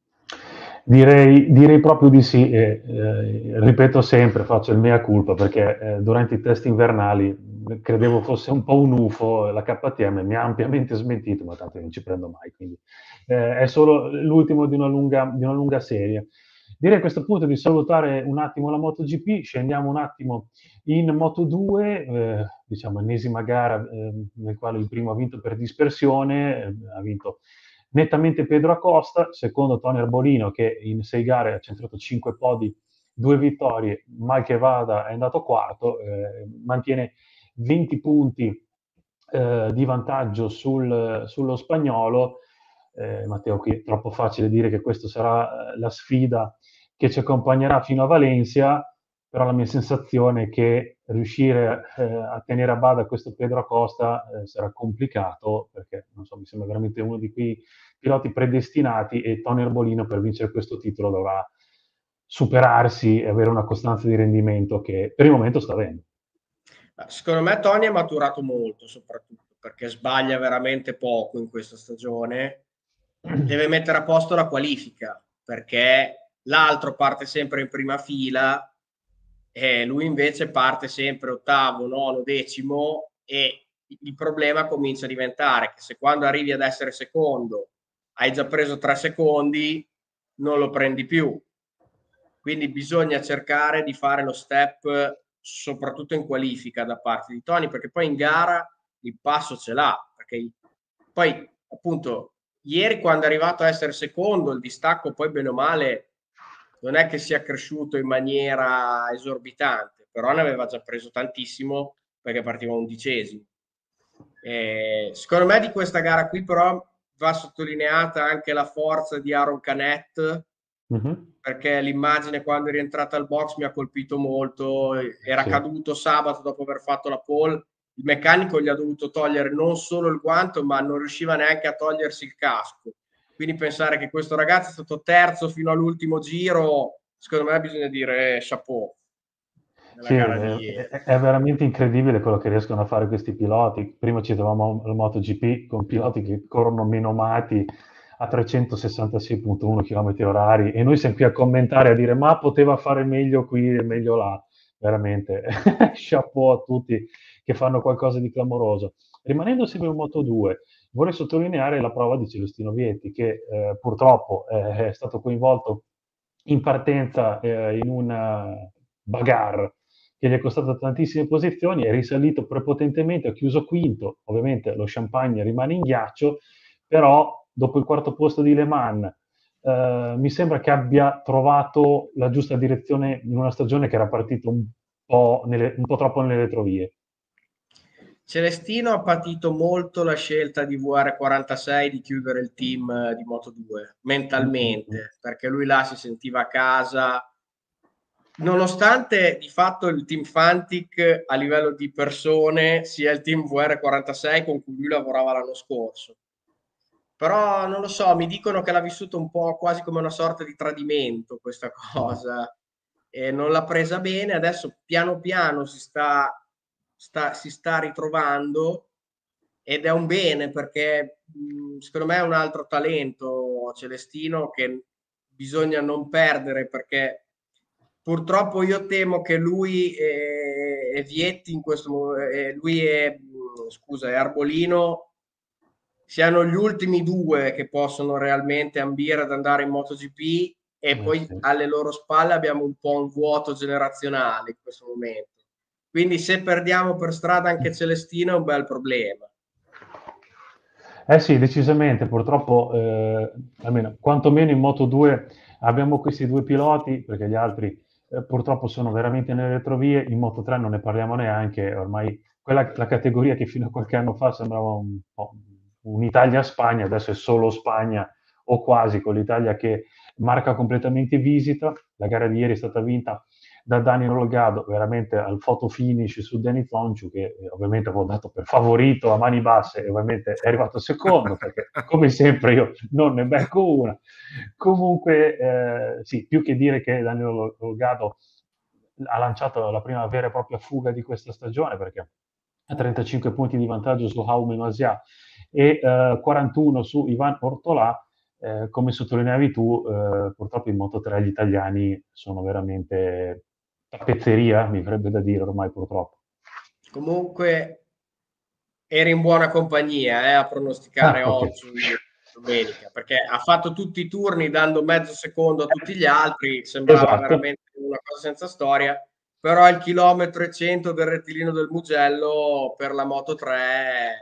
Speaker 1: Direi, direi proprio di sì, e eh, ripeto sempre, faccio il mea culpa perché eh, durante i test invernali credevo fosse un po' un U F O, la K T M mi ha ampiamente smentito, ma tanto non ci prendo mai, quindi eh, è solo l'ultimo di una lunga, di una lunga serie. Direi a questo punto di salutare un attimo la MotoGP, scendiamo un attimo in Moto due, eh, diciamo ennesima gara eh, nel quale il primo ha vinto per dispersione, eh, ha vinto nettamente Pedro Acosta, secondo Tony Arbolino che in sei gare ha centrato cinque podi, due vittorie, mal che vada è andato quarto, eh, mantiene venti punti eh, di vantaggio sul, sullo spagnolo. Eh, Matteo, qui è troppo facile dire che questa sarà la sfida che ci accompagnerà fino a Valencia, però la mia sensazione è che riuscire eh, a tenere a bada questo Pedro Acosta eh, sarà complicato, perché non so, mi sembra veramente uno di quei piloti predestinati, e Tony Arbolino per vincere questo titolo dovrà superarsi e avere una costanza di rendimento che per il momento sta avendo.
Speaker 3: Secondo me Tony è maturato molto, soprattutto perché sbaglia veramente poco in questa stagione. Deve mettere a posto la qualifica, perché l'altro parte sempre in prima fila e lui invece parte sempre ottavo, nono, decimo, e il problema comincia a diventare che se quando arrivi ad essere secondo hai già preso tre secondi, non lo prendi più. Quindi bisogna cercare di fare lo step soprattutto in qualifica da parte di Tony, perché poi in gara il passo ce l'ha, perché poi appunto ieri quando è arrivato a essere secondo il distacco poi bene o male non è che sia cresciuto in maniera esorbitante, però ne aveva già preso tantissimo perché partiva undicesimo. Eh, secondo me di questa gara qui però va sottolineata anche la forza di Aaron Canet,
Speaker 1: Mm-hmm.
Speaker 3: perché l'immagine quando è rientrata al box mi ha colpito molto. Era
Speaker 1: Sì.
Speaker 3: caduto sabato dopo aver fatto la pole, il meccanico gli ha dovuto togliere non solo il guanto ma non riusciva neanche a togliersi il casco, quindi pensare che questo ragazzo è stato terzo fino all'ultimo giro, secondo me bisogna dire chapeau nella
Speaker 1: Sì,
Speaker 3: gara di
Speaker 1: è,
Speaker 3: ieri.
Speaker 1: è- è veramente incredibile quello che riescono a fare questi piloti. Prima citavamo il MotoGP con piloti che corrono menomati a trecentosessantasei virgola uno km orari e noi siamo qui a commentare, a dire ma poteva fare meglio qui e meglio là. Veramente, chapeau a tutti che fanno qualcosa di clamoroso. Rimanendo sempre in Moto due, vorrei sottolineare la prova di Celestino Vietti che eh, purtroppo eh, è stato coinvolto in partenza eh, in una bagarre che gli è costato tantissime posizioni, è risalito prepotentemente, ha chiuso quinto, ovviamente lo champagne rimane in ghiaccio, però dopo il quarto posto di Le Mans eh, mi sembra che abbia trovato la giusta direzione in una stagione che era partita un po', nelle, un po' troppo nelle retrovie.
Speaker 3: Celestino ha patito molto la scelta di V R quarantasei di chiudere il team di Moto due
Speaker 1: Mm-hmm.
Speaker 3: mentalmente, perché lui là si sentiva a casa, nonostante di fatto il team Fantic a livello di persone sia il team V R quarantasei con cui lui lavorava l'anno scorso. Però non lo so, mi dicono che l'ha vissuto un po' quasi come una sorta di tradimento questa cosa e non l'ha presa bene. Adesso piano piano si sta, sta, si sta ritrovando ed è un bene perché mh, secondo me è un altro talento Celestino che bisogna non perdere, perché purtroppo io temo che lui e, e Vietti in questo momento, lui e mh, scusa, e Arbolino siano gli ultimi due che possono realmente ambire ad andare in MotoGP, e
Speaker 1: Eh,
Speaker 3: poi
Speaker 1: sì.
Speaker 3: alle loro spalle abbiamo un po' un vuoto generazionale in questo momento. Quindi se perdiamo per strada anche Celestino è un bel problema.
Speaker 1: Eh sì, decisamente, purtroppo, eh, almeno quantomeno in Moto due abbiamo questi due piloti, perché gli altri eh, purtroppo sono veramente nelle retrovie. In Moto tre non ne parliamo neanche, ormai quella la categoria che fino a qualche anno fa sembrava un po' un'Italia-Spagna, adesso è solo Spagna o quasi, con l'Italia che marca completamente visita. La gara di ieri è stata vinta da Daniel Olgado, veramente al photo finish su Danny Zonciu, che eh, ovviamente avevo dato per favorito a mani basse, e ovviamente è arrivato secondo, perché come sempre io non ne becco una. Comunque, eh, sì, più che dire che Daniel Olgado ha lanciato la prima vera e propria fuga di questa stagione, perché ha trentacinque punti di vantaggio su Jaume Masia e eh, quarantuno su Ivan Ortolà. Eh, come sottolineavi tu, eh, purtroppo in Moto tre gli italiani sono veramente tappezzeria, mi verrebbe da dire ormai, purtroppo.
Speaker 3: Comunque eri in buona compagnia eh, a pronosticare
Speaker 1: Ah, ok.
Speaker 3: oggi, domenica, perché ha fatto tutti i turni dando mezzo secondo a tutti gli altri, sembrava
Speaker 1: Esatto.
Speaker 3: veramente una cosa senza storia, però al chilometro e cento del rettilineo del Mugello per la Moto tre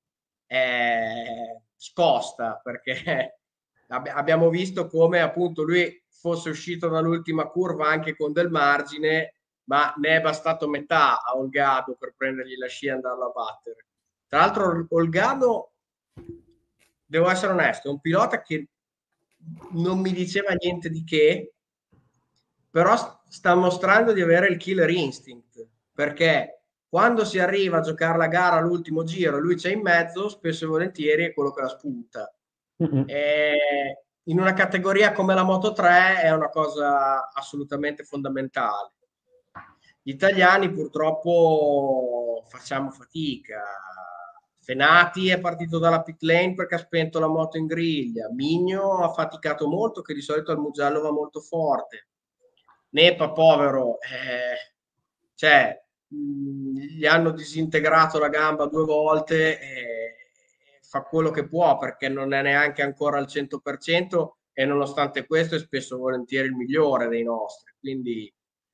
Speaker 3: è scosta, perché ab- abbiamo visto come appunto lui fosse uscito dall'ultima curva anche con del margine, ma ne è bastato metà a Olgado per prendergli la scia e andarlo a battere. Tra l'altro Olgado, devo essere onesto, è un pilota che non mi diceva niente di che, però sta mostrando di avere il killer instinct, perché quando si arriva a giocare la gara all'ultimo giro, lui c'è in mezzo, spesso e volentieri è quello che la spunta.
Speaker 1: Mm-mm.
Speaker 3: E in una categoria come la Moto tre è una cosa assolutamente fondamentale. Gli italiani purtroppo facciamo fatica. Fenati è partito dalla pit lane perché ha spento la moto in griglia. Migno ha faticato molto, che di solito al Mugello va molto forte. Nepa, povero, eh, cioè, mh, gli hanno disintegrato la gamba due volte e fa quello che può, perché non è neanche ancora al cento per cento, e nonostante questo è spesso volentieri il migliore dei nostri. Quindi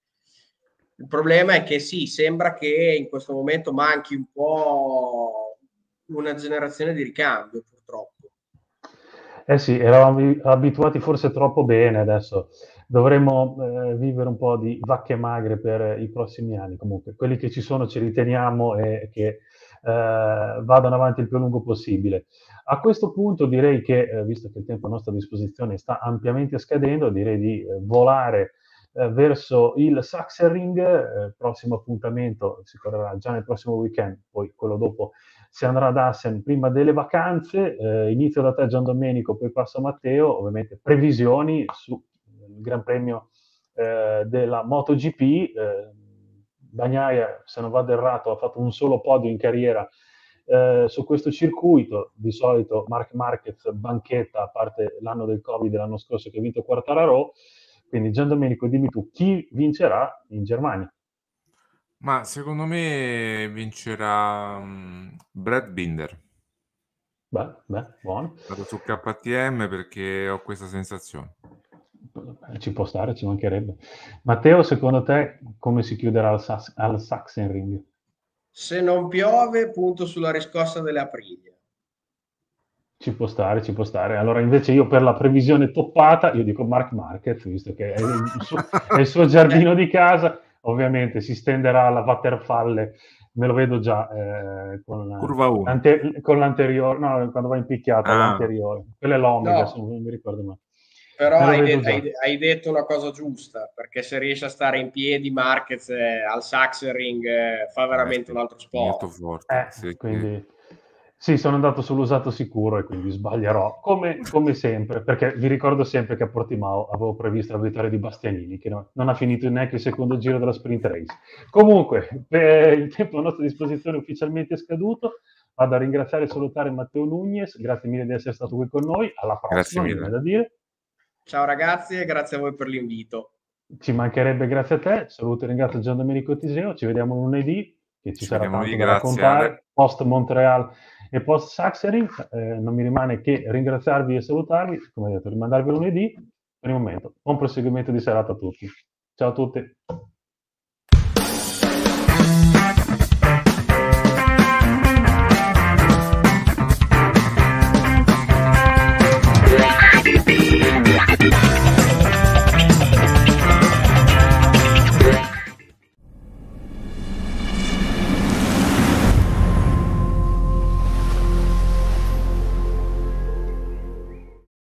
Speaker 3: il problema è che sì, sembra che in questo momento manchi un po' una generazione di ricambio, purtroppo.
Speaker 1: Eh sì, eravamo abituati forse troppo bene, adesso dovremmo eh, vivere un po' di vacche magre per i prossimi anni. Comunque, quelli che ci sono ci riteniamo e che eh, vadano avanti il più a lungo possibile. A questo punto direi che, eh, visto che il tempo a nostra disposizione sta ampiamente scadendo, direi di eh, volare eh, verso il Sachsenring. Eh, prossimo appuntamento si correrà già nel prossimo weekend, poi quello dopo si andrà ad Assen prima delle vacanze. Eh, inizio da te Gian Domenico, poi passo a Matteo. Ovviamente previsioni sul Gran Premio eh, della MotoGP. Eh, Bagnaia, se non vado errato, ha fatto un solo podio in carriera eh, su questo circuito. Di solito Marc Marquez banchetta, a parte l'anno del Covid dell'anno scorso che ha vinto Quartararo. Quindi Gian Domenico, dimmi tu, chi vincerà in Germania?
Speaker 2: Ma secondo me vincerà um, Brad Binder.
Speaker 1: Beh, beh, buono.
Speaker 2: Vado su K T M perché ho questa sensazione.
Speaker 1: Ci può stare, ci mancherebbe. Matteo, secondo te come si chiuderà al, Sas- al Sachsenring?
Speaker 3: Se non piove, punto sulla riscossa delle Aprilia.
Speaker 1: Ci può stare, ci può stare. Allora invece io per la previsione toppata, io dico Marc Marquez, visto che è il suo, è il suo giardino di casa, ovviamente si stenderà alla Vatterfalle, me lo vedo già eh, con,
Speaker 2: Curva uno.
Speaker 1: ante- con l'anteriore, no, quando va in picchiata,
Speaker 2: Ah,
Speaker 1: l'anteriore. Quella è l'Omega, se
Speaker 3: No,
Speaker 1: non mi ricordo mai.
Speaker 3: però
Speaker 1: Me lo
Speaker 3: hai,
Speaker 1: vedo
Speaker 3: de-
Speaker 1: già.
Speaker 3: hai- hai detto una cosa giusta, perché se riesce a stare in piedi Marquez eh, al Sachsenring eh, fa
Speaker 2: eh
Speaker 3: veramente
Speaker 2: sì,
Speaker 3: un altro
Speaker 2: molto
Speaker 3: sport.
Speaker 2: forte.
Speaker 1: Eh,
Speaker 2: Sì, sì.
Speaker 1: quindi sì, sono andato sull'usato sicuro e quindi sbaglierò, come, come sempre, perché vi ricordo sempre che a Portimao avevo previsto la vittoria di Bastianini, che no- non ha finito neanche il secondo giro della sprint race. Comunque, per il tempo a nostra disposizione è ufficialmente scaduto. Vado a ringraziare e salutare Matteo Nunez, grazie mille di essere stato qui con noi, alla
Speaker 2: Grazie
Speaker 1: prossima, mi viene
Speaker 2: mille.
Speaker 1: da dire.
Speaker 3: Ciao ragazzi e grazie a voi per l'invito.
Speaker 1: Ci mancherebbe, grazie a te. Saluto e ringrazio Gian Domenico Tiseo, ci vediamo lunedì. che ci,
Speaker 2: Ci
Speaker 1: sarà
Speaker 2: vediamo
Speaker 1: tanto
Speaker 2: lì,
Speaker 1: da
Speaker 2: grazie
Speaker 1: raccontare,
Speaker 2: Ale.
Speaker 1: post Montreal e post Sachsenring. Eh, non mi rimane che ringraziarvi e salutarvi, come detto, rimandarvi lunedì. Per il momento, buon proseguimento di serata a tutti. Ciao a tutti.